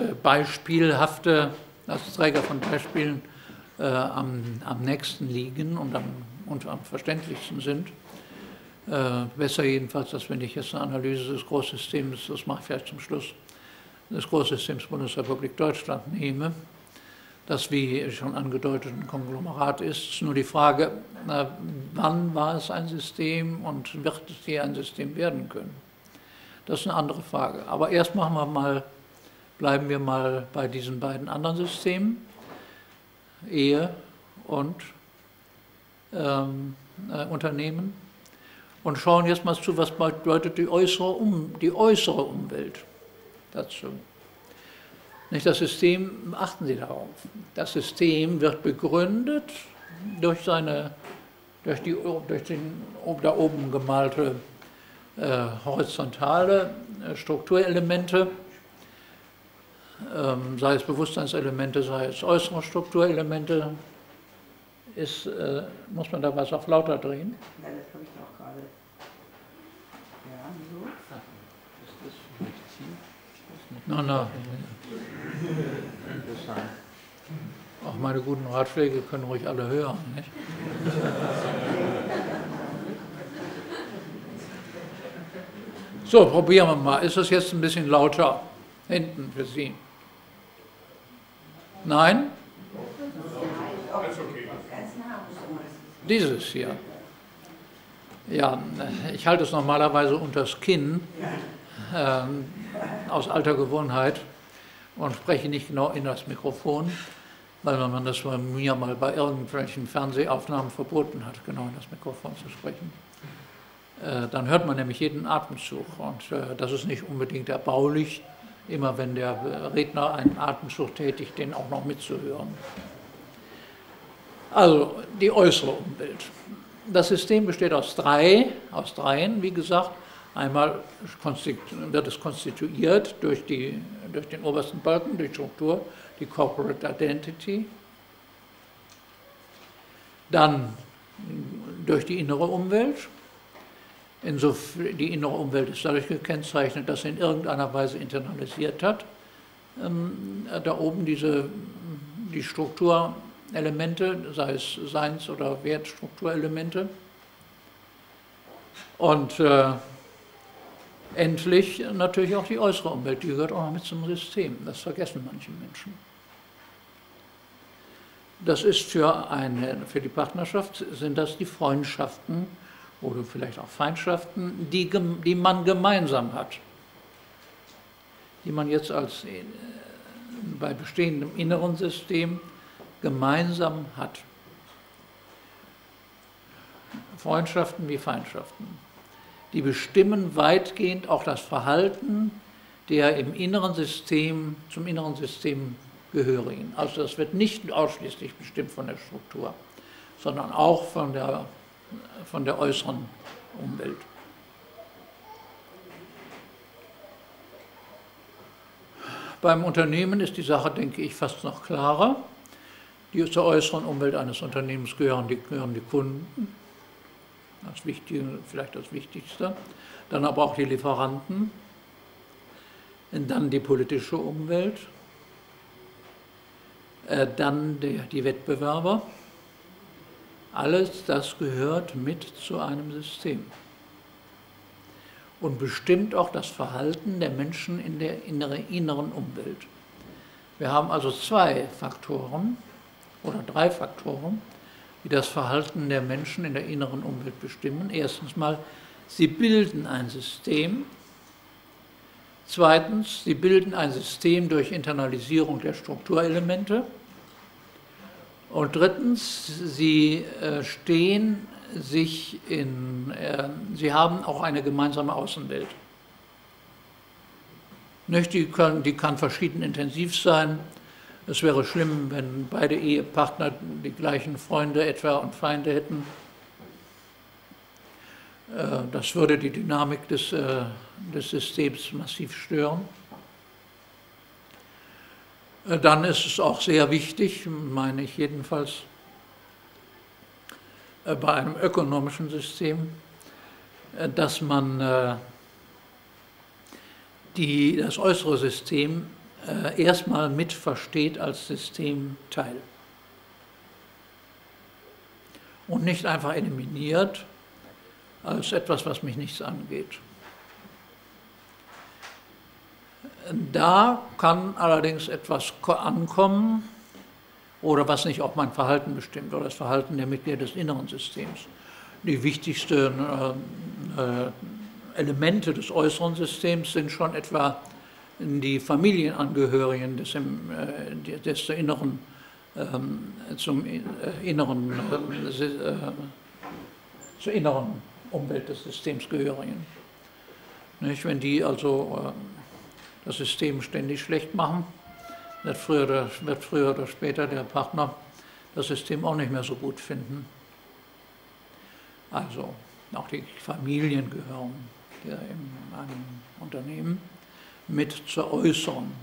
Träger von Beispielen am nächsten liegen und am verständlichsten sind. Besser jedenfalls, als wenn ich jetzt eine Analyse des Großsystems, das mache ich vielleicht zum Schluss, des Großsystems Bundesrepublik Deutschland nehme, das, wie schon angedeutet, ein Konglomerat ist. Nur die Frage, wann war es ein System und wird es hier ein System werden können? Das ist eine andere Frage. Aber erst bleiben wir mal bei diesen beiden anderen Systemen, Ehe und Unternehmen, und schauen jetzt mal zu, was bedeutet die äußere Umwelt dazu. Nicht das System, achten Sie darauf, das System wird begründet durch die da oben gemalte horizontale Strukturelemente, sei es Bewusstseinselemente, sei es äußere Strukturelemente. Muss man da was auf lauter drehen? Ja, das habe ich auch gerade. Ja, so. Ist das vielleicht hier? Na. Auch meine guten Ratschläge können ruhig alle hören, nicht? So, probieren wir mal. Ist es jetzt ein bisschen lauter hinten für Sie? Nein? Dieses hier. Ja, ich halte es normalerweise unters Kinn, aus alter Gewohnheit, und spreche nicht genau in das Mikrofon, weil man das bei mir mal bei irgendwelchen Fernsehaufnahmen verboten hat, genau in das Mikrofon zu sprechen. Dann hört man nämlich jeden Atemzug, und das ist nicht unbedingt erbaulich, immer wenn der Redner einen Atemzug tätigt, den auch noch mitzuhören. Also die äußere Umwelt. Das System besteht aus dreien, wie gesagt. Einmal wird es konstituiert durch den obersten Balken, durch Struktur, die Corporate Identity. Dann durch die innere Umwelt. Die innere Umwelt ist dadurch gekennzeichnet, dass sie in irgendeiner Weise internalisiert hat. Da oben die Strukturelemente, sei es Seins- oder Wertstrukturelemente. Und endlich natürlich auch die äußere Umwelt, die gehört auch noch mit zum System. Das vergessen manche Menschen. Das ist für die Partnerschaft, sind das die Freundschaften oder vielleicht auch Feindschaften, die man gemeinsam hat. Die man jetzt bei bestehendem inneren System gemeinsam hat. Freundschaften wie Feindschaften. Die bestimmen weitgehend auch das Verhalten der zum inneren System gehörigen. Also das wird nicht ausschließlich bestimmt von der Struktur, sondern auch von der äußeren Umwelt. Beim Unternehmen ist die Sache, denke ich, fast noch klarer. Zur äußeren Umwelt eines Unternehmens gehören die Kunden, vielleicht das Wichtigste, dann aber auch die Lieferanten, dann die politische Umwelt, dann die Wettbewerber. Alles das gehört mit zu einem System und bestimmt auch das Verhalten der Menschen in der inneren Umwelt. Wir haben also 2 Faktoren oder 3 Faktoren, die das Verhalten der Menschen in der inneren Umwelt bestimmen. Erstens mal, sie bilden ein System. Zweitens, sie bilden ein System durch Internalisierung der Strukturelemente. Und drittens, sie sie haben auch eine gemeinsame Außenwelt. Die kann verschieden intensiv sein. Es wäre schlimm, wenn beide Ehepartner die gleichen Freunde etwa und Feinde hätten. Das würde die Dynamik des Systems massiv stören. Dann ist es auch sehr wichtig, meine ich jedenfalls, bei einem ökonomischen System, dass man das äußere System erstmal mit versteht als Systemteil und nicht einfach eliminiert als etwas, was mich nichts angeht. Da kann allerdings etwas ankommen, oder was nicht auch mein Verhalten bestimmt, oder das Verhalten der Mitglieder des inneren Systems. Die wichtigsten Elemente des äußeren Systems sind schon etwa die Familienangehörigen zur inneren Umwelt des Systems gehörigen. Nicht? Wenn die also das System ständig schlecht machen, wird früher oder später der Partner das System auch nicht mehr so gut finden. Also auch die Familien gehören in einem Unternehmen mit zur äußeren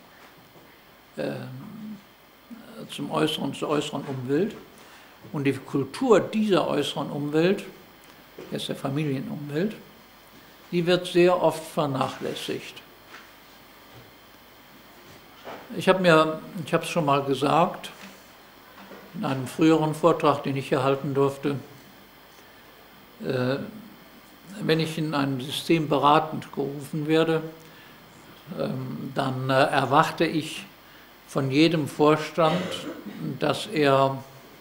Umwelt. Und die Kultur dieser äußeren Umwelt, jetzt der Familienumwelt, die wird sehr oft vernachlässigt. Ich habe es schon mal gesagt, in einem früheren Vortrag, den ich hier halten durfte, wenn ich in einem System beratend gerufen werde, dann erwarte ich von jedem Vorstand, dass er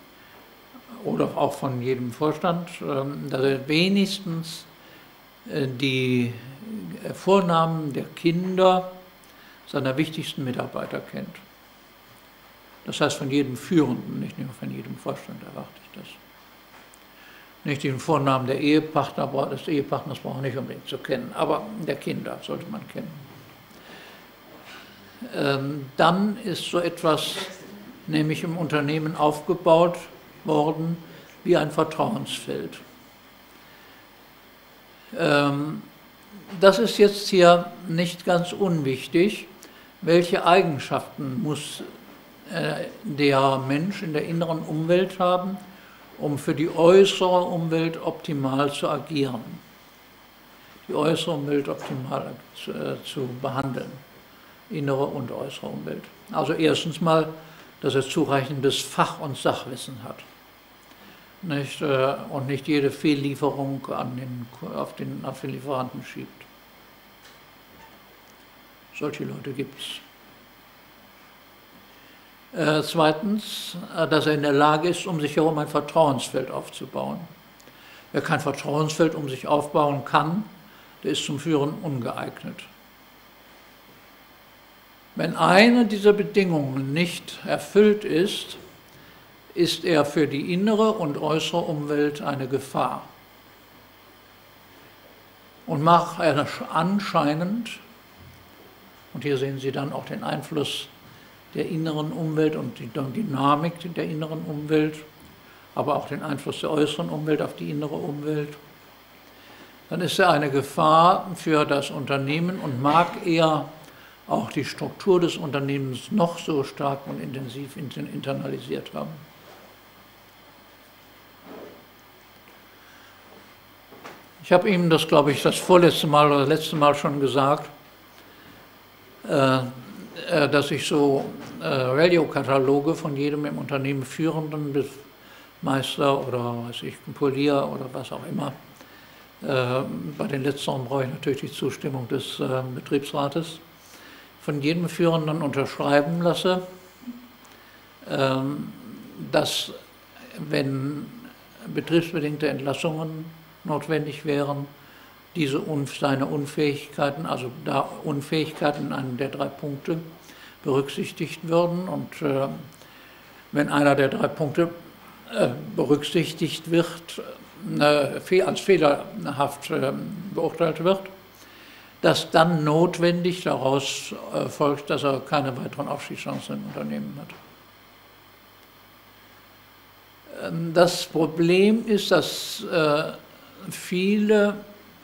wenigstens die Vornamen der Kinder seiner wichtigsten Mitarbeiter kennt. Das heißt von jedem Führenden, nicht nur von jedem Vorstand erwarte ich das. Nicht den Vornamen des Ehepartners braucht man nicht unbedingt zu kennen, aber der Kinder sollte man kennen. Dann ist so etwas nämlich im Unternehmen aufgebaut worden wie ein Vertrauensfeld. Das ist jetzt hier nicht ganz unwichtig. Welche Eigenschaften muss der Mensch in der inneren Umwelt haben, um für die äußere Umwelt optimal zu agieren, die äußere Umwelt optimal zu behandeln, innere und äußere Umwelt? Also erstens mal, dass er zureichendes Fach- und Sachwissen hat. Nicht, und nicht jede Fehllieferung auf den Lieferanten schiebt. Solche Leute gibt es. Zweitens, dass er in der Lage ist, um sich herum ein Vertrauensfeld aufzubauen. Wer kein Vertrauensfeld um sich aufbauen kann, der ist zum Führen ungeeignet. Wenn eine dieser Bedingungen nicht erfüllt ist, ist er für die innere und äußere Umwelt eine Gefahr. und mag anscheinend, und hier sehen Sie dann auch den Einfluss der inneren Umwelt und die Dynamik der inneren Umwelt, aber auch den Einfluss der äußeren Umwelt auf die innere Umwelt, dann ist er eine Gefahr für das Unternehmen und mag er auch die Struktur des Unternehmens noch so stark und intensiv internalisiert haben. Ich habe ihm das, glaube ich, das vorletzte Mal oder letzte Mal schon gesagt, dass ich so Value-Kataloge von jedem im Unternehmen Führenden bis Meister oder weiß ich, Polier oder was auch immer. Bei den letzteren brauche ich natürlich die Zustimmung des Betriebsrates. Von jedem Führenden unterschreiben lasse, dass, wenn betriebsbedingte Entlassungen notwendig wären, seine Unfähigkeiten, also da Unfähigkeiten in einem der 3 Punkte berücksichtigt würden. Und wenn einer der 3 Punkte berücksichtigt wird, als fehlerhaft beurteilt wird, dass dann notwendig daraus folgt, dass er keine weiteren Aufstiegschancen im Unternehmen hat. Das Problem ist, dass viele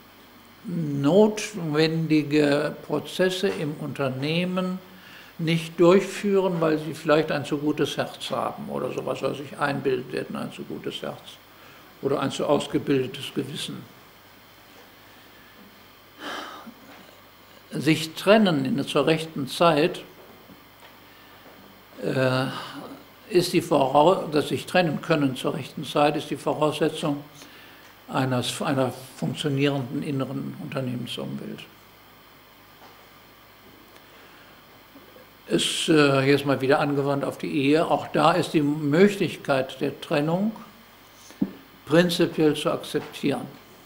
notwendige Prozesse im Unternehmen nicht durchführen, weil sie vielleicht ein zu gutes Herz haben oder sowas, was sich einbildet, werden ein zu gutes Herz oder ein zu ausgebildetes Gewissen. Sich trennen zur rechten Zeit dass sich trennen können zur rechten Zeit, ist die Voraussetzung einer funktionierenden inneren Unternehmensumwelt. Ist jetzt mal wieder angewandt auf die Ehe. Auch da ist die Möglichkeit der Trennung prinzipiell zu akzeptieren.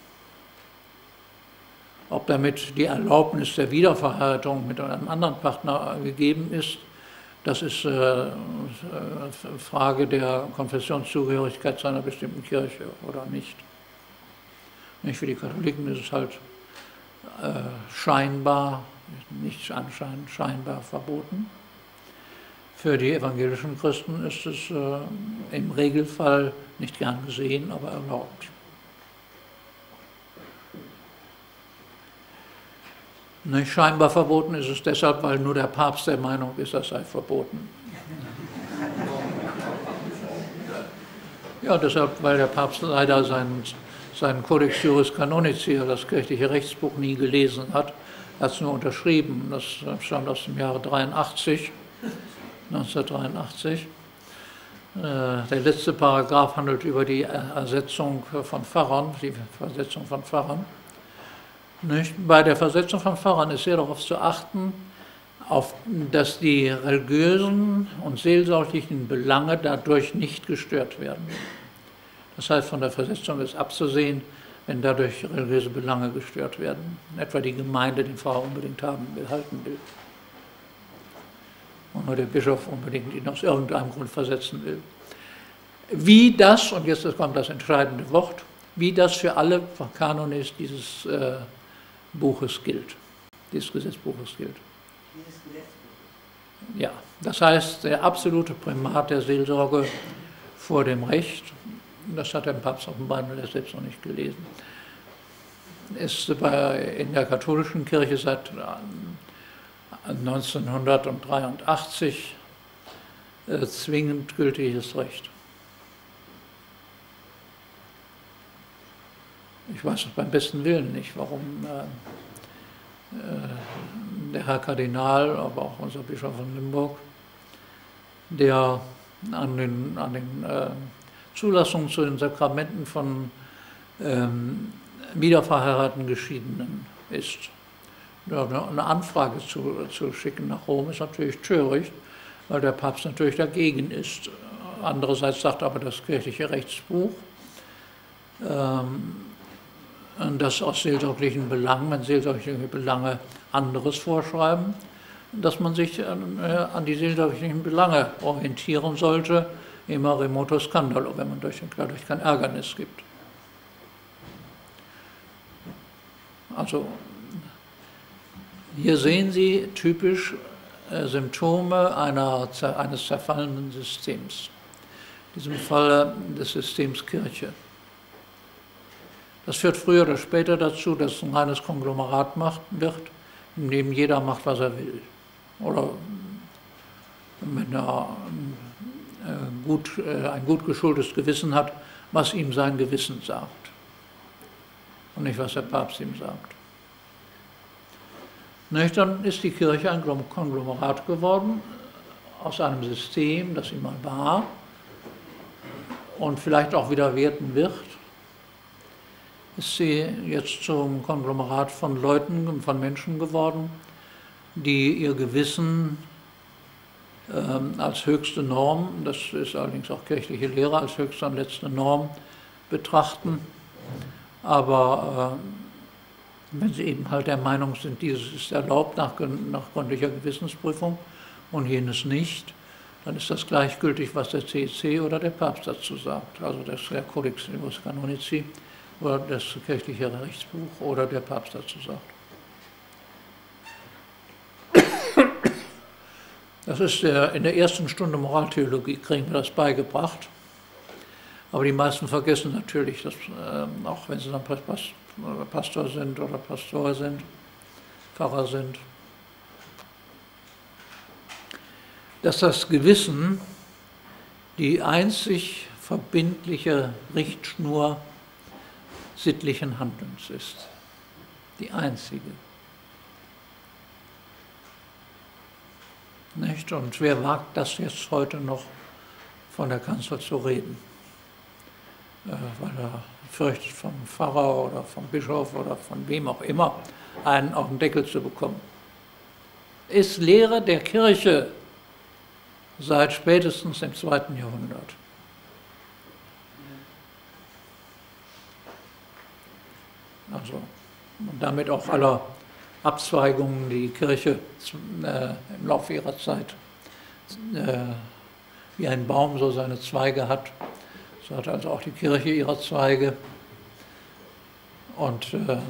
Ob damit die Erlaubnis der Wiederverheiratung mit einem anderen Partner gegeben ist, das ist Frage der Konfessionszugehörigkeit zu einer bestimmten Kirche oder nicht. Für die Katholiken ist es halt scheinbar, nicht anscheinend, scheinbar verboten. Für die evangelischen Christen ist es im Regelfall nicht gern gesehen, aber erlaubt. Nicht scheinbar verboten ist es deshalb, weil nur der Papst der Meinung ist, das sei verboten. Ja, deshalb, weil der Papst leider seinen Codex Juris Canonici, das kirchliche Rechtsbuch, nie gelesen hat. Er hat es nur unterschrieben. Das stammt aus dem Jahre 1983. Der letzte Paragraph handelt über die Ersetzung von Pfarrern, die Versetzung von Pfarrern. Bei der Versetzung von Pfarrern ist sehr darauf zu achten, dass die religiösen und seelsorglichen Belange dadurch nicht gestört werden. Das heißt, von der Versetzung ist abzusehen, wenn dadurch religiöse Belange gestört werden, etwa die Gemeinde den Pfarrer unbedingt behalten will und nur der Bischof unbedingt ihn aus irgendeinem Grund versetzen will. Wie das, und jetzt kommt das entscheidende Wort, wie das für alle Kanones dieses Buches gilt, dieses Gesetzbuches gilt. Dieses Gesetzbuch? Ja, das heißt, der absolute Primat der Seelsorge vor dem Recht, das hat der Papst offenbar selbst noch nicht gelesen, ist in der katholischen Kirche seit 1983 zwingend gültiges Recht. Ich weiß es beim besten Willen nicht, warum der Herr Kardinal, aber auch unser Bischof von Limburg, der an den Zulassungen zu den Sakramenten von wiederverheirateten Geschiedenen ist. Eine Anfrage zu schicken nach Rom ist natürlich töricht, weil der Papst natürlich dagegen ist. Andererseits sagt aber das kirchliche Rechtsbuch, dass aus seelsorglichen Belangen, wenn seelsorgliche Belange anderes vorschreiben, dass man sich an die seelsorglichen Belange orientieren sollte, immer remoto scandalo, wenn man dadurch kein Ärgernis gibt. Also hier sehen Sie typisch Symptome eines zerfallenden Systems. In diesem Fall des Systems Kirche. Das führt früher oder später dazu, dass es ein reines Konglomerat wird, in dem jeder macht, was er will. Oder wenn er ein gut geschultes Gewissen hat, was ihm sein Gewissen sagt und nicht, was der Papst ihm sagt. Nicht, dann ist die Kirche ein Konglomerat geworden aus einem System, das sie mal war und vielleicht auch wieder werden wird. Ist sie jetzt zum Konglomerat von Leuten, von Menschen geworden, die ihr Gewissen als höchste Norm, das ist allerdings auch kirchliche Lehre, als höchste und letzte Norm betrachten. Aber wenn sie eben halt der Meinung sind, dieses ist erlaubt nach gründlicher Gewissensprüfung und jenes nicht, dann ist das gleichgültig, was der CEC oder der Papst dazu sagt. Also der Codex Ius Canonici oder das kirchliche Rechtsbuch oder der Papst dazu sagt. Das ist in der ersten Stunde Moraltheologie, kriegen wir das beigebracht. Aber die meisten vergessen natürlich, dass, auch wenn sie dann Pastor sind oder Pastor sind, Pfarrer sind, dass das Gewissen die einzig verbindliche Richtschnur sittlichen Handelns ist. Die einzige. Nicht? Und wer wagt das jetzt heute noch von der Kanzel zu reden? Weil er fürchtet, vom Pfarrer oder vom Bischof oder von wem auch immer einen auf den Deckel zu bekommen. Ist Lehre der Kirche seit spätestens dem 2. Jahrhundert. Also, und damit auch aller Abzweigungen, die Kirche im Laufe ihrer Zeit wie ein Baum so seine Zweige hat. So hat also auch die Kirche ihre Zweige. Und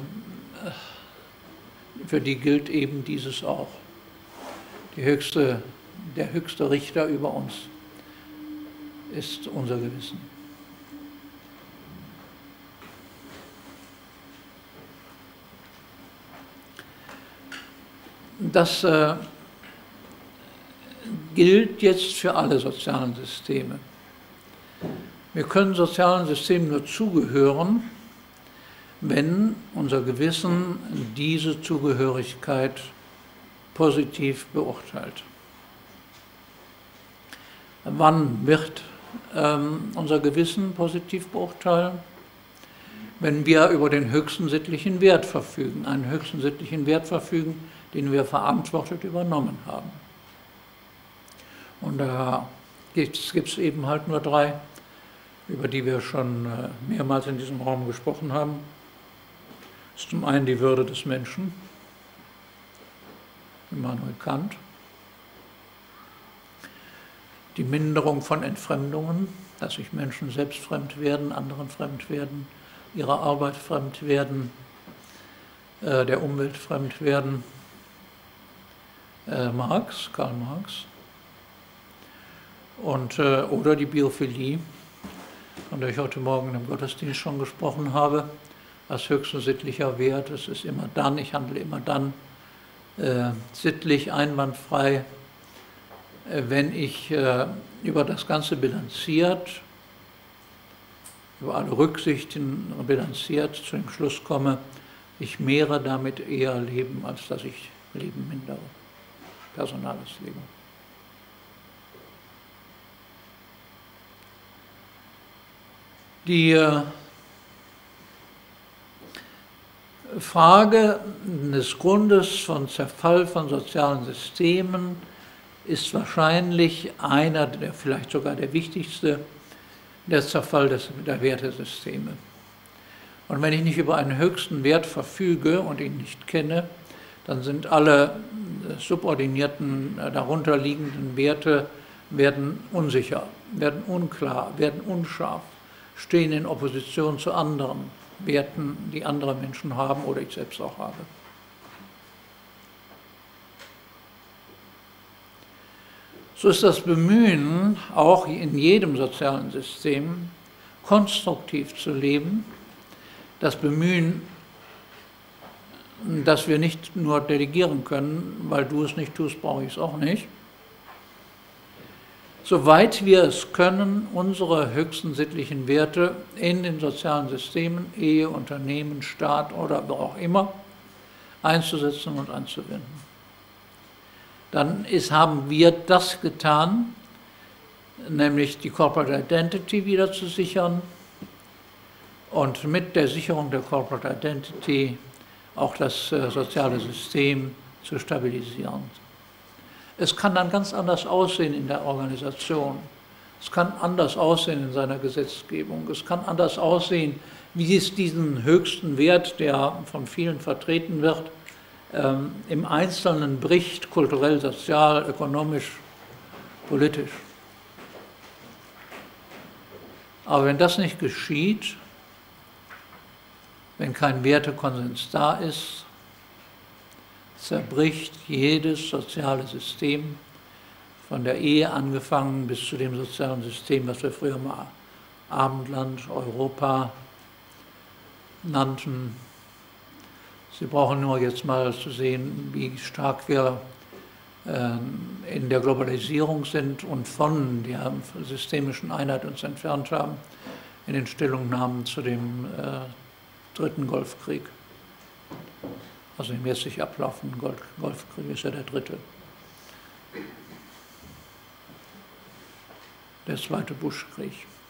für die gilt eben dieses auch. Der höchste Richter über uns ist unser Gewissen. Das gilt jetzt für alle sozialen Systeme. Wir können sozialen Systemen nur zugehören, wenn unser Gewissen diese Zugehörigkeit positiv beurteilt. Wann wird unser Gewissen positiv beurteilen? Wenn wir über den höchsten sittlichen Wert verfügen, einen höchsten sittlichen Wert verfügen, den wir verantwortet übernommen haben. Und da gibt es eben halt nur 3, über die wir schon mehrmals in diesem Raum gesprochen haben. Das ist zum einen die Würde des Menschen, Immanuel Kant, die Minderung von Entfremdungen, dass sich Menschen selbst fremd werden, anderen fremd werden, ihrer Arbeit fremd werden, der Umwelt fremd werden. Karl Marx. Und, oder die Biophilie, von der ich heute Morgen im Gottesdienst schon gesprochen habe, als höchster sittlicher Wert. Es ist immer dann, ich handle immer dann sittlich, einwandfrei, wenn ich über das Ganze bilanziert, über alle Rücksichten bilanziert, zu dem Schluss komme, ich mehre damit eher Leben, als dass ich Leben mindere. Personales Leben. Die Frage des Grundes von Zerfall von sozialen Systemen ist wahrscheinlich einer, vielleicht sogar der wichtigste, der Zerfall der Wertesysteme. Und wenn ich nicht über einen höchsten Wert verfüge und ihn nicht kenne, dann sind alle subordinierten, darunterliegenden Werte werden unsicher, werden unklar, werden unscharf, stehen in Opposition zu anderen Werten, die andere Menschen haben oder ich selbst auch habe. So ist das Bemühen, auch in jedem sozialen System konstruktiv zu leben, das Bemühen, dass wir nicht nur delegieren können, weil du es nicht tust, brauche ich es auch nicht. Soweit wir es können, unsere höchsten sittlichen Werte in den sozialen Systemen, Ehe, Unternehmen, Staat oder wo auch immer, einzusetzen und anzuwenden. Dann haben wir das getan, nämlich die Corporate Identity wieder zu sichern und mit der Sicherung der Corporate Identity auch das soziale System zu stabilisieren. Es kann dann ganz anders aussehen in der Organisation. Es kann anders aussehen in seiner Gesetzgebung. Es kann anders aussehen, wie es diesen höchsten Wert, der von vielen vertreten wird, im Einzelnen bricht, kulturell, sozial, ökonomisch, politisch. Aber wenn das nicht geschieht, wenn kein Wertekonsens da ist, zerbricht jedes soziale System, von der Ehe angefangen bis zu dem sozialen System, was wir früher mal Abendland, Europa nannten. Sie brauchen nur jetzt mal zu sehen, wie stark wir in der Globalisierung sind und von der systemischen Einheit uns entfernt haben, in den Stellungnahmen zu dem dritten Golfkrieg. Also im jetzt sich ablaufenden Golfkrieg ist ja der dritte. Der zweite Buschkrieg.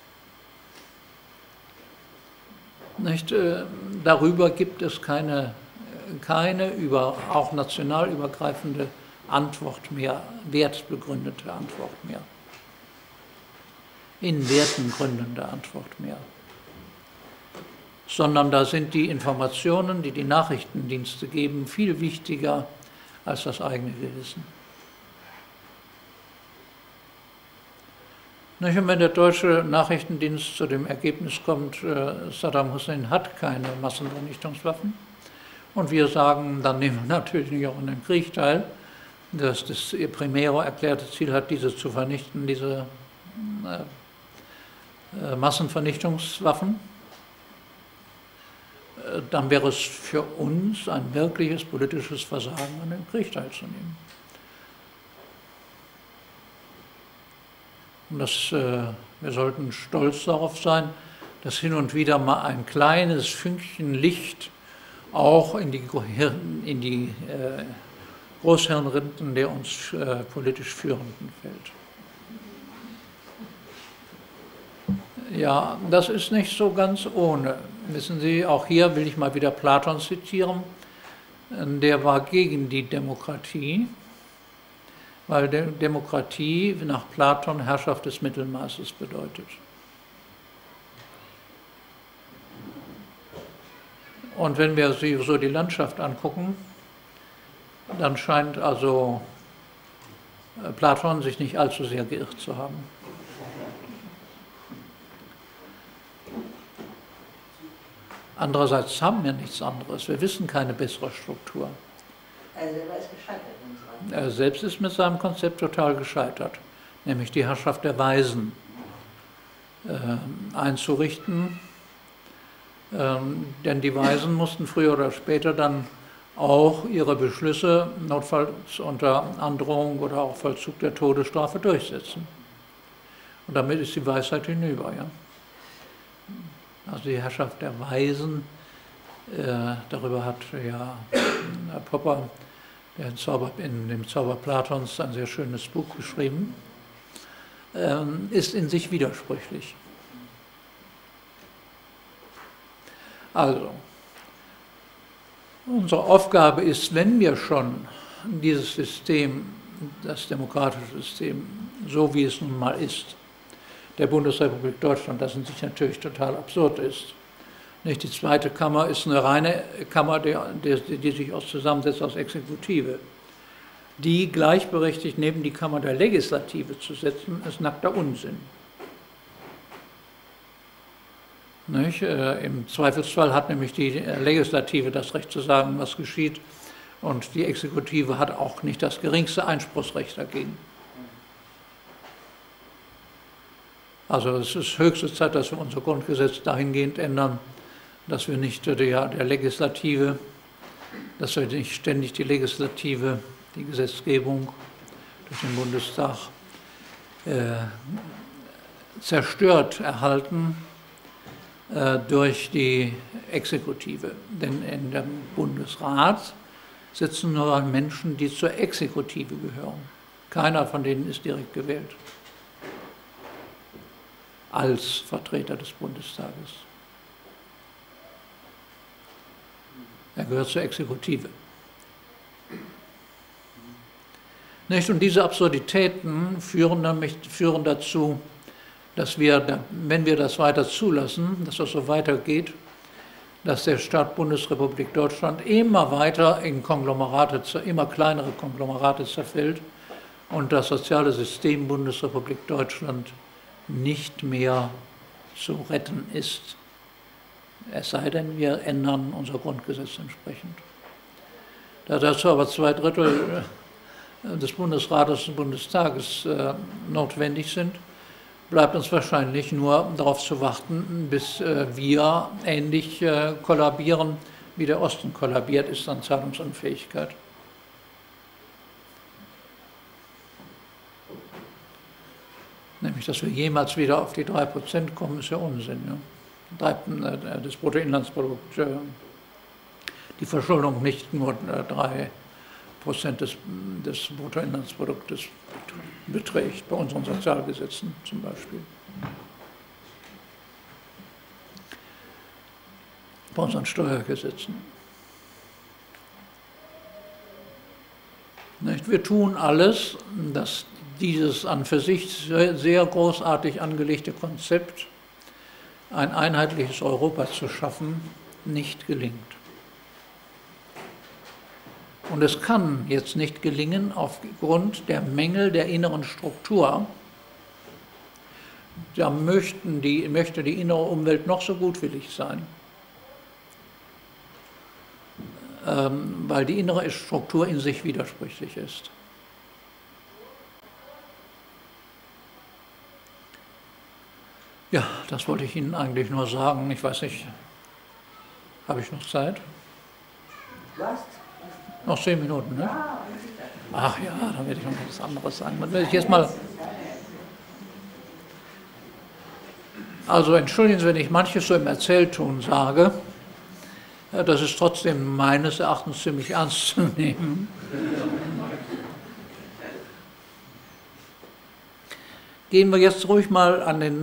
Nicht, darüber gibt es keine auch national übergreifende Antwort mehr, wertbegründete Antwort mehr. In Werten gründende Antwort mehr. Sondern da sind die Informationen, die die Nachrichtendienste geben, viel wichtiger als das eigene Gewissen. Und wenn der deutsche Nachrichtendienst zu dem Ergebnis kommt, Saddam Hussein hat keine Massenvernichtungswaffen, und wir sagen, dann nehmen wir natürlich nicht auch an dem Krieg teil, dass das Primero erklärte Ziel hat, diese zu vernichten, diese Massenvernichtungswaffen, dann wäre es für uns ein wirkliches politisches Versagen, an dem Krieg teilzunehmen. Und wir sollten stolz darauf sein, dass hin und wieder mal ein kleines Fünkchen Licht auch in die Großhirnrinden der uns politisch Führenden fällt. Ja, das ist nicht so ganz ohne. Wissen Sie, auch hier will ich mal wieder Platon zitieren. Der war gegen die Demokratie, weil Demokratie nach Platon Herrschaft des Mittelmaßes bedeutet. Und wenn wir so die Landschaft angucken, dann scheint also Platon sich nicht allzu sehr geirrt zu haben. Andererseits haben wir nichts anderes. Wir wissen keine bessere Struktur. Er selber ist gescheitert. Er selbst ist mit seinem Konzept total gescheitert, nämlich die Herrschaft der Weisen einzurichten. Denn die Weisen mussten früher oder später dann auch ihre Beschlüsse notfalls unter Androhung oder auch Vollzug der Todesstrafe durchsetzen. Und damit ist die Weisheit hinüber. Ja? Also die Herrschaft der Weisen, darüber hat ja Herr Popper in dem Zauber Platons ein sehr schönes Buch geschrieben, ist in sich widersprüchlich. Also, unsere Aufgabe ist, wenn wir schon dieses System, das demokratische System, so wie es nun mal ist, der Bundesrepublik Deutschland, das in sich natürlich total absurd ist. Nicht? Die zweite Kammer ist eine reine Kammer, die sich zusammensetzt aus Exekutive. Die gleichberechtigt neben die Kammer der Legislative zu setzen, ist nackter Unsinn. Nicht? Im Zweifelsfall hat nämlich die Legislative das Recht zu sagen, was geschieht, und die Exekutive hat auch nicht das geringste Einspruchsrecht dagegen. Also es ist höchste Zeit, dass wir unser Grundgesetz dahingehend ändern, dass wir nicht der Legislative, dass wir nicht ständig die Legislative, die Gesetzgebung durch den Bundestag zerstört erhalten durch die Exekutive. Denn in dem Bundesrat sitzen nur Menschen, die zur Exekutive gehören. Keiner von denen ist direkt gewählt als Vertreter des Bundestages. Er gehört zur Exekutive. Nicht? Und diese Absurditäten führen dazu, dass wir, wenn wir das weiter zulassen, dass das so weitergeht, dass der Staat Bundesrepublik Deutschland immer weiter in Konglomerate, immer kleinere Konglomerate zerfällt und das soziale System Bundesrepublik Deutschland nicht mehr zu retten ist. Es sei denn, wir ändern unser Grundgesetz entsprechend. Da dazu aber 2/3 des Bundesrates und Bundestages notwendig sind, bleibt uns wahrscheinlich nur darauf zu warten, bis wir ähnlich kollabieren, wie der Osten kollabiert ist an Zahlungsunfähigkeit. Nämlich, dass wir jemals wieder auf die 3% kommen, ist ja Unsinn. Ja? Das Bruttoinlandsprodukt, die Verschuldung nicht nur 3% des Bruttoinlandsproduktes beträgt, bei unseren Sozialgesetzen zum Beispiel. Bei unseren Steuergesetzen. Nicht? Wir tun alles, dass dieses an für sich sehr großartig angelegte Konzept, ein einheitliches Europa zu schaffen, nicht gelingt. Und es kann jetzt nicht gelingen aufgrund der Mängel der inneren Struktur. Da möchte die innere Umwelt noch so gutwillig sein, weil die innere Struktur in sich widersprüchlich ist. Ja, das wollte ich Ihnen eigentlich nur sagen. Ich weiß nicht, habe ich noch Zeit? Was? Noch 10 Minuten, ne? Ach ja, dann werde ich noch etwas anderes sagen. Dann werde ich jetzt mal. Also entschuldigen Sie, wenn ich manches so im Erzählton sage. Das ist trotzdem meines Erachtens ziemlich ernst zu nehmen. Gehen wir jetzt ruhig mal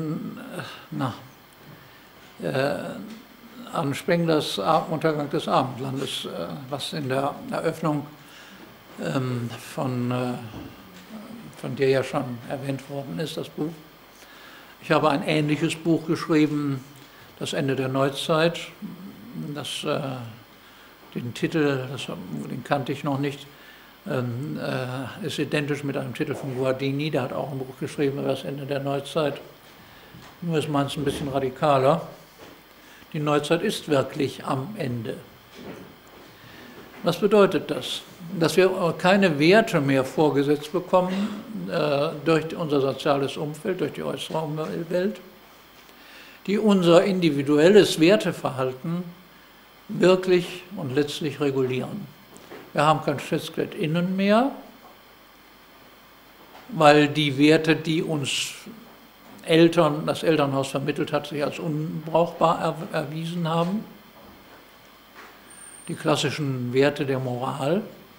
an Spenglers Untergang des Abendlandes, was in der Eröffnung von dir ja schon erwähnt worden ist, das Buch. Ich habe ein ähnliches Buch geschrieben, Das Ende der Neuzeit. Den Titel, den kannte ich noch nicht, ist identisch mit einem Titel von Guardini, der hat auch ein Buch geschrieben über das Ende der Neuzeit. Nur ist meins ein bisschen radikaler. Die Neuzeit ist wirklich am Ende. Was bedeutet das? Dass wir keine Werte mehr vorgesetzt bekommen durch unser soziales Umfeld, durch die äußere Umwelt, die unser individuelles Werteverhalten wirklich und letztlich regulieren. Wir haben kein Schutzgeld innen mehr, weil die Werte, die uns das Elternhaus vermittelt hat, sich als unbrauchbar erwiesen haben. Die klassischen Werte der Moral.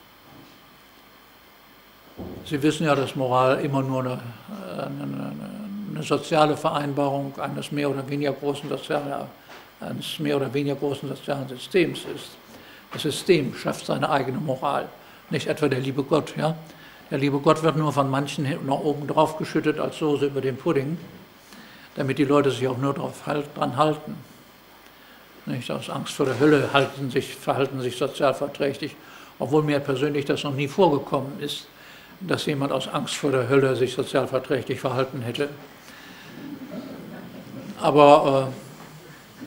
Sie wissen ja, dass Moral immer nur eine soziale Vereinbarung eines mehr oder weniger großen sozialen Systems ist. Das System schafft seine eigene Moral, nicht etwa der liebe Gott. Ja? Der liebe Gott wird nur von manchen nach oben drauf geschüttet als Soße über den Pudding, damit die Leute sich auch nur dran halten. Nicht? Aus Angst vor der Hölle verhalten sich sozialverträglich, obwohl mir persönlich das noch nie vorgekommen ist, dass jemand aus Angst vor der Hölle sich sozialverträglich verhalten hätte. Aber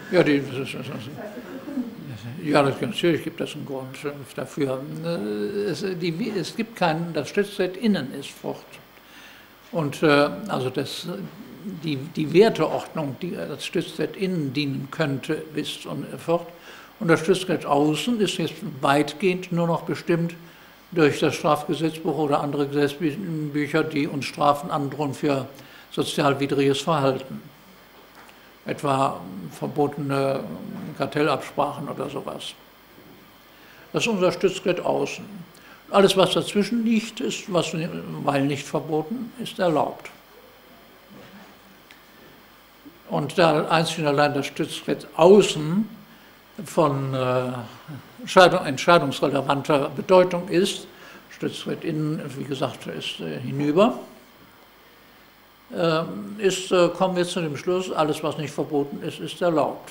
Ja, natürlich gibt es einen Grund dafür. Es gibt keinen, das Stützrecht innen ist fort. Und also die Werteordnung, die das Stützrecht innen dienen könnte, ist und fort. Und das Stützrecht außen ist jetzt weitgehend nur noch bestimmt durch das Strafgesetzbuch oder andere Gesetzbücher, die uns Strafen androhen für sozialwidriges Verhalten. Etwa verbotene Kartellabsprachen oder sowas. Das ist unser Stützrecht außen. Alles, was dazwischen liegt, ist, weil nicht verboten, ist erlaubt. Und da einzig und allein das Stützrecht außen von entscheidungsrelevanter Bedeutung ist, Stützrecht innen, wie gesagt, ist hinüber, kommen wir zu dem Schluss, alles, was nicht verboten ist, ist erlaubt.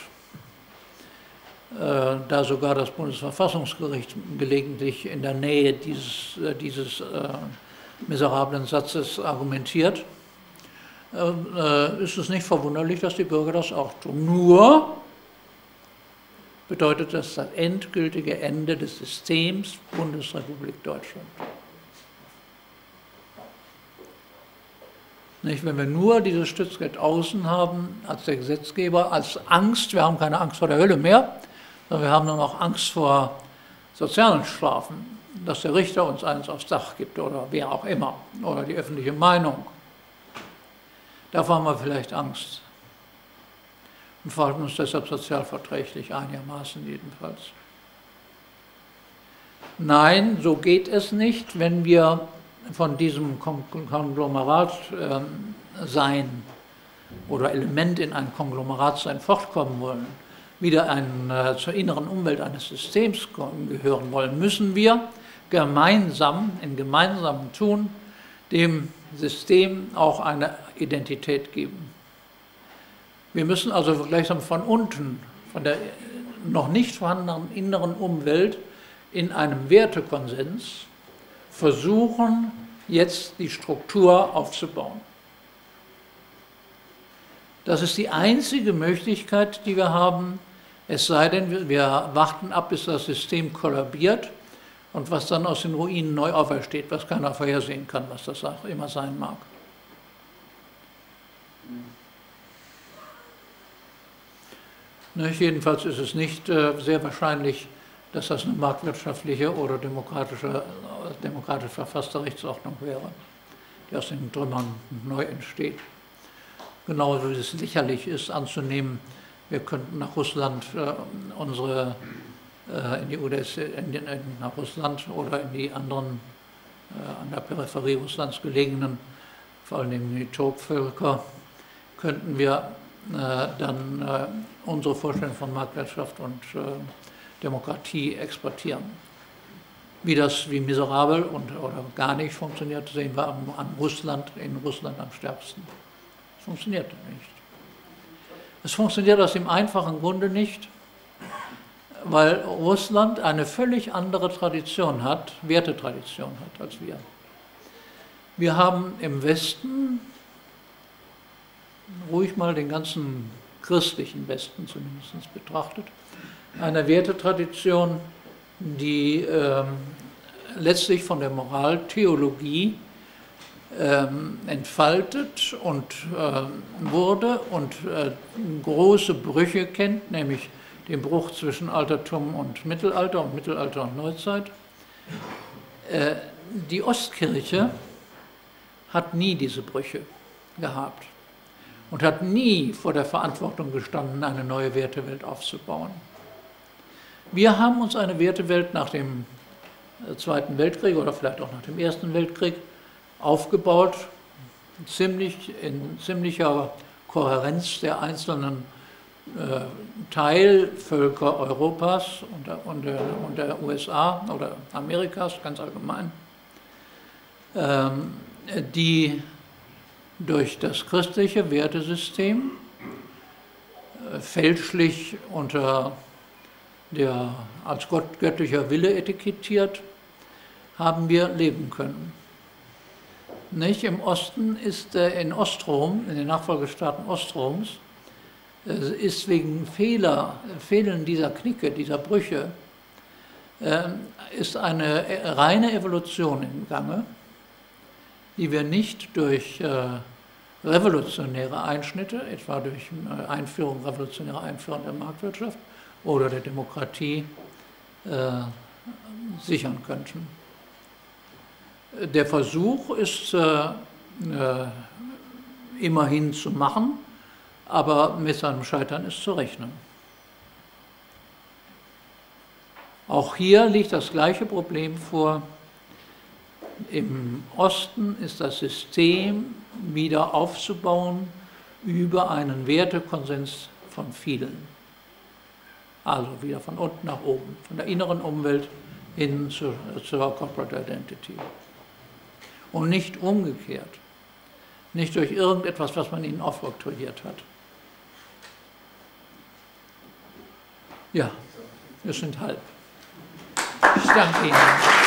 Da sogar das Bundesverfassungsgericht gelegentlich in der Nähe dieses miserablen Satzes argumentiert, ist es nicht verwunderlich, dass die Bürger das auch tun. Nur bedeutet das das endgültige Ende des Systems Bundesrepublik Deutschland. Nicht, wenn wir nur dieses Stützrecht außen haben, als der Gesetzgeber, als Angst, wir haben keine Angst vor der Hölle mehr, sondern wir haben nur noch Angst vor sozialen Strafen, dass der Richter uns eins aufs Dach gibt oder wer auch immer, oder die öffentliche Meinung. Davor haben wir vielleicht Angst und verhalten uns deshalb sozialverträglich, einigermaßen jedenfalls. Nein, so geht es nicht, wenn wir von diesem Konglomerat sein oder Element in ein Konglomerat sein fortkommen wollen, wieder zur inneren Umwelt eines Systems gehören wollen, müssen wir in gemeinsamem Tun dem System auch eine Identität geben. Wir müssen also gleichsam von unten, von der noch nicht vorhandenen inneren Umwelt in einem Wertekonsens versuchen, jetzt die Struktur aufzubauen. Das ist die einzige Möglichkeit, die wir haben, es sei denn, wir warten ab, bis das System kollabiert und was dann aus den Ruinen neu aufersteht, was keiner vorhersehen kann, was das auch immer sein mag. Jedenfalls ist es nicht sehr wahrscheinlich, dass das eine marktwirtschaftliche oder demokratisch verfasste Rechtsordnung wäre, die aus den Trümmern neu entsteht. Genauso wie es sicherlich ist anzunehmen, wir könnten nach Russland nach Russland oder in die anderen an der Peripherie Russlands gelegenen, vor allem die Turkvölker, könnten wir dann unsere Vorstellung von Marktwirtschaft und Demokratie exportieren. Wie miserabel oder gar nicht funktioniert, sehen wir in Russland am stärksten. Es funktioniert nicht. Es funktioniert aus dem einfachen Grunde nicht, weil Russland eine völlig andere Wertetradition hat als wir. Wir haben im Westen, ruhig mal den ganzen christlichen Westen zumindest betrachtet, eine Wertetradition, die letztlich von der Moraltheologie entfaltet und wurde und große Brüche kennt, nämlich den Bruch zwischen Altertum und Mittelalter und Neuzeit. Die Ostkirche hat nie diese Brüche gehabt und hat nie vor der Verantwortung gestanden, eine neue Wertewelt aufzubauen. Wir haben uns eine Wertewelt nach dem Zweiten Weltkrieg oder vielleicht auch nach dem Ersten Weltkrieg aufgebaut, in ziemlicher Kohärenz der einzelnen Teilvölker Europas und der USA oder Amerikas ganz allgemein, die durch das christliche Wertesystem fälschlich als göttlicher Wille etikettiert, haben wir leben können. Nicht? Im Osten ist in den Nachfolgestaaten Ostroms, ist wegen Fehlen dieser Knicke, dieser Brüche, ist eine reine Evolution im Gange, die wir nicht durch revolutionäre Einschnitte, etwa durch revolutionäre Einführung der Marktwirtschaft oder der Demokratie, sichern könnten. Der Versuch ist immerhin zu machen, aber mit seinem Scheitern ist zu rechnen. Auch hier liegt das gleiche Problem vor. Im Osten ist das System wieder aufzubauen über einen Wertekonsens von vielen. Also wieder von unten nach oben, von der inneren Umwelt hin zur Corporate Identity. Und nicht umgekehrt, nicht durch irgendetwas, was man ihnen aufoktroyiert hat. Ja, wir sind halb. Ich danke Ihnen.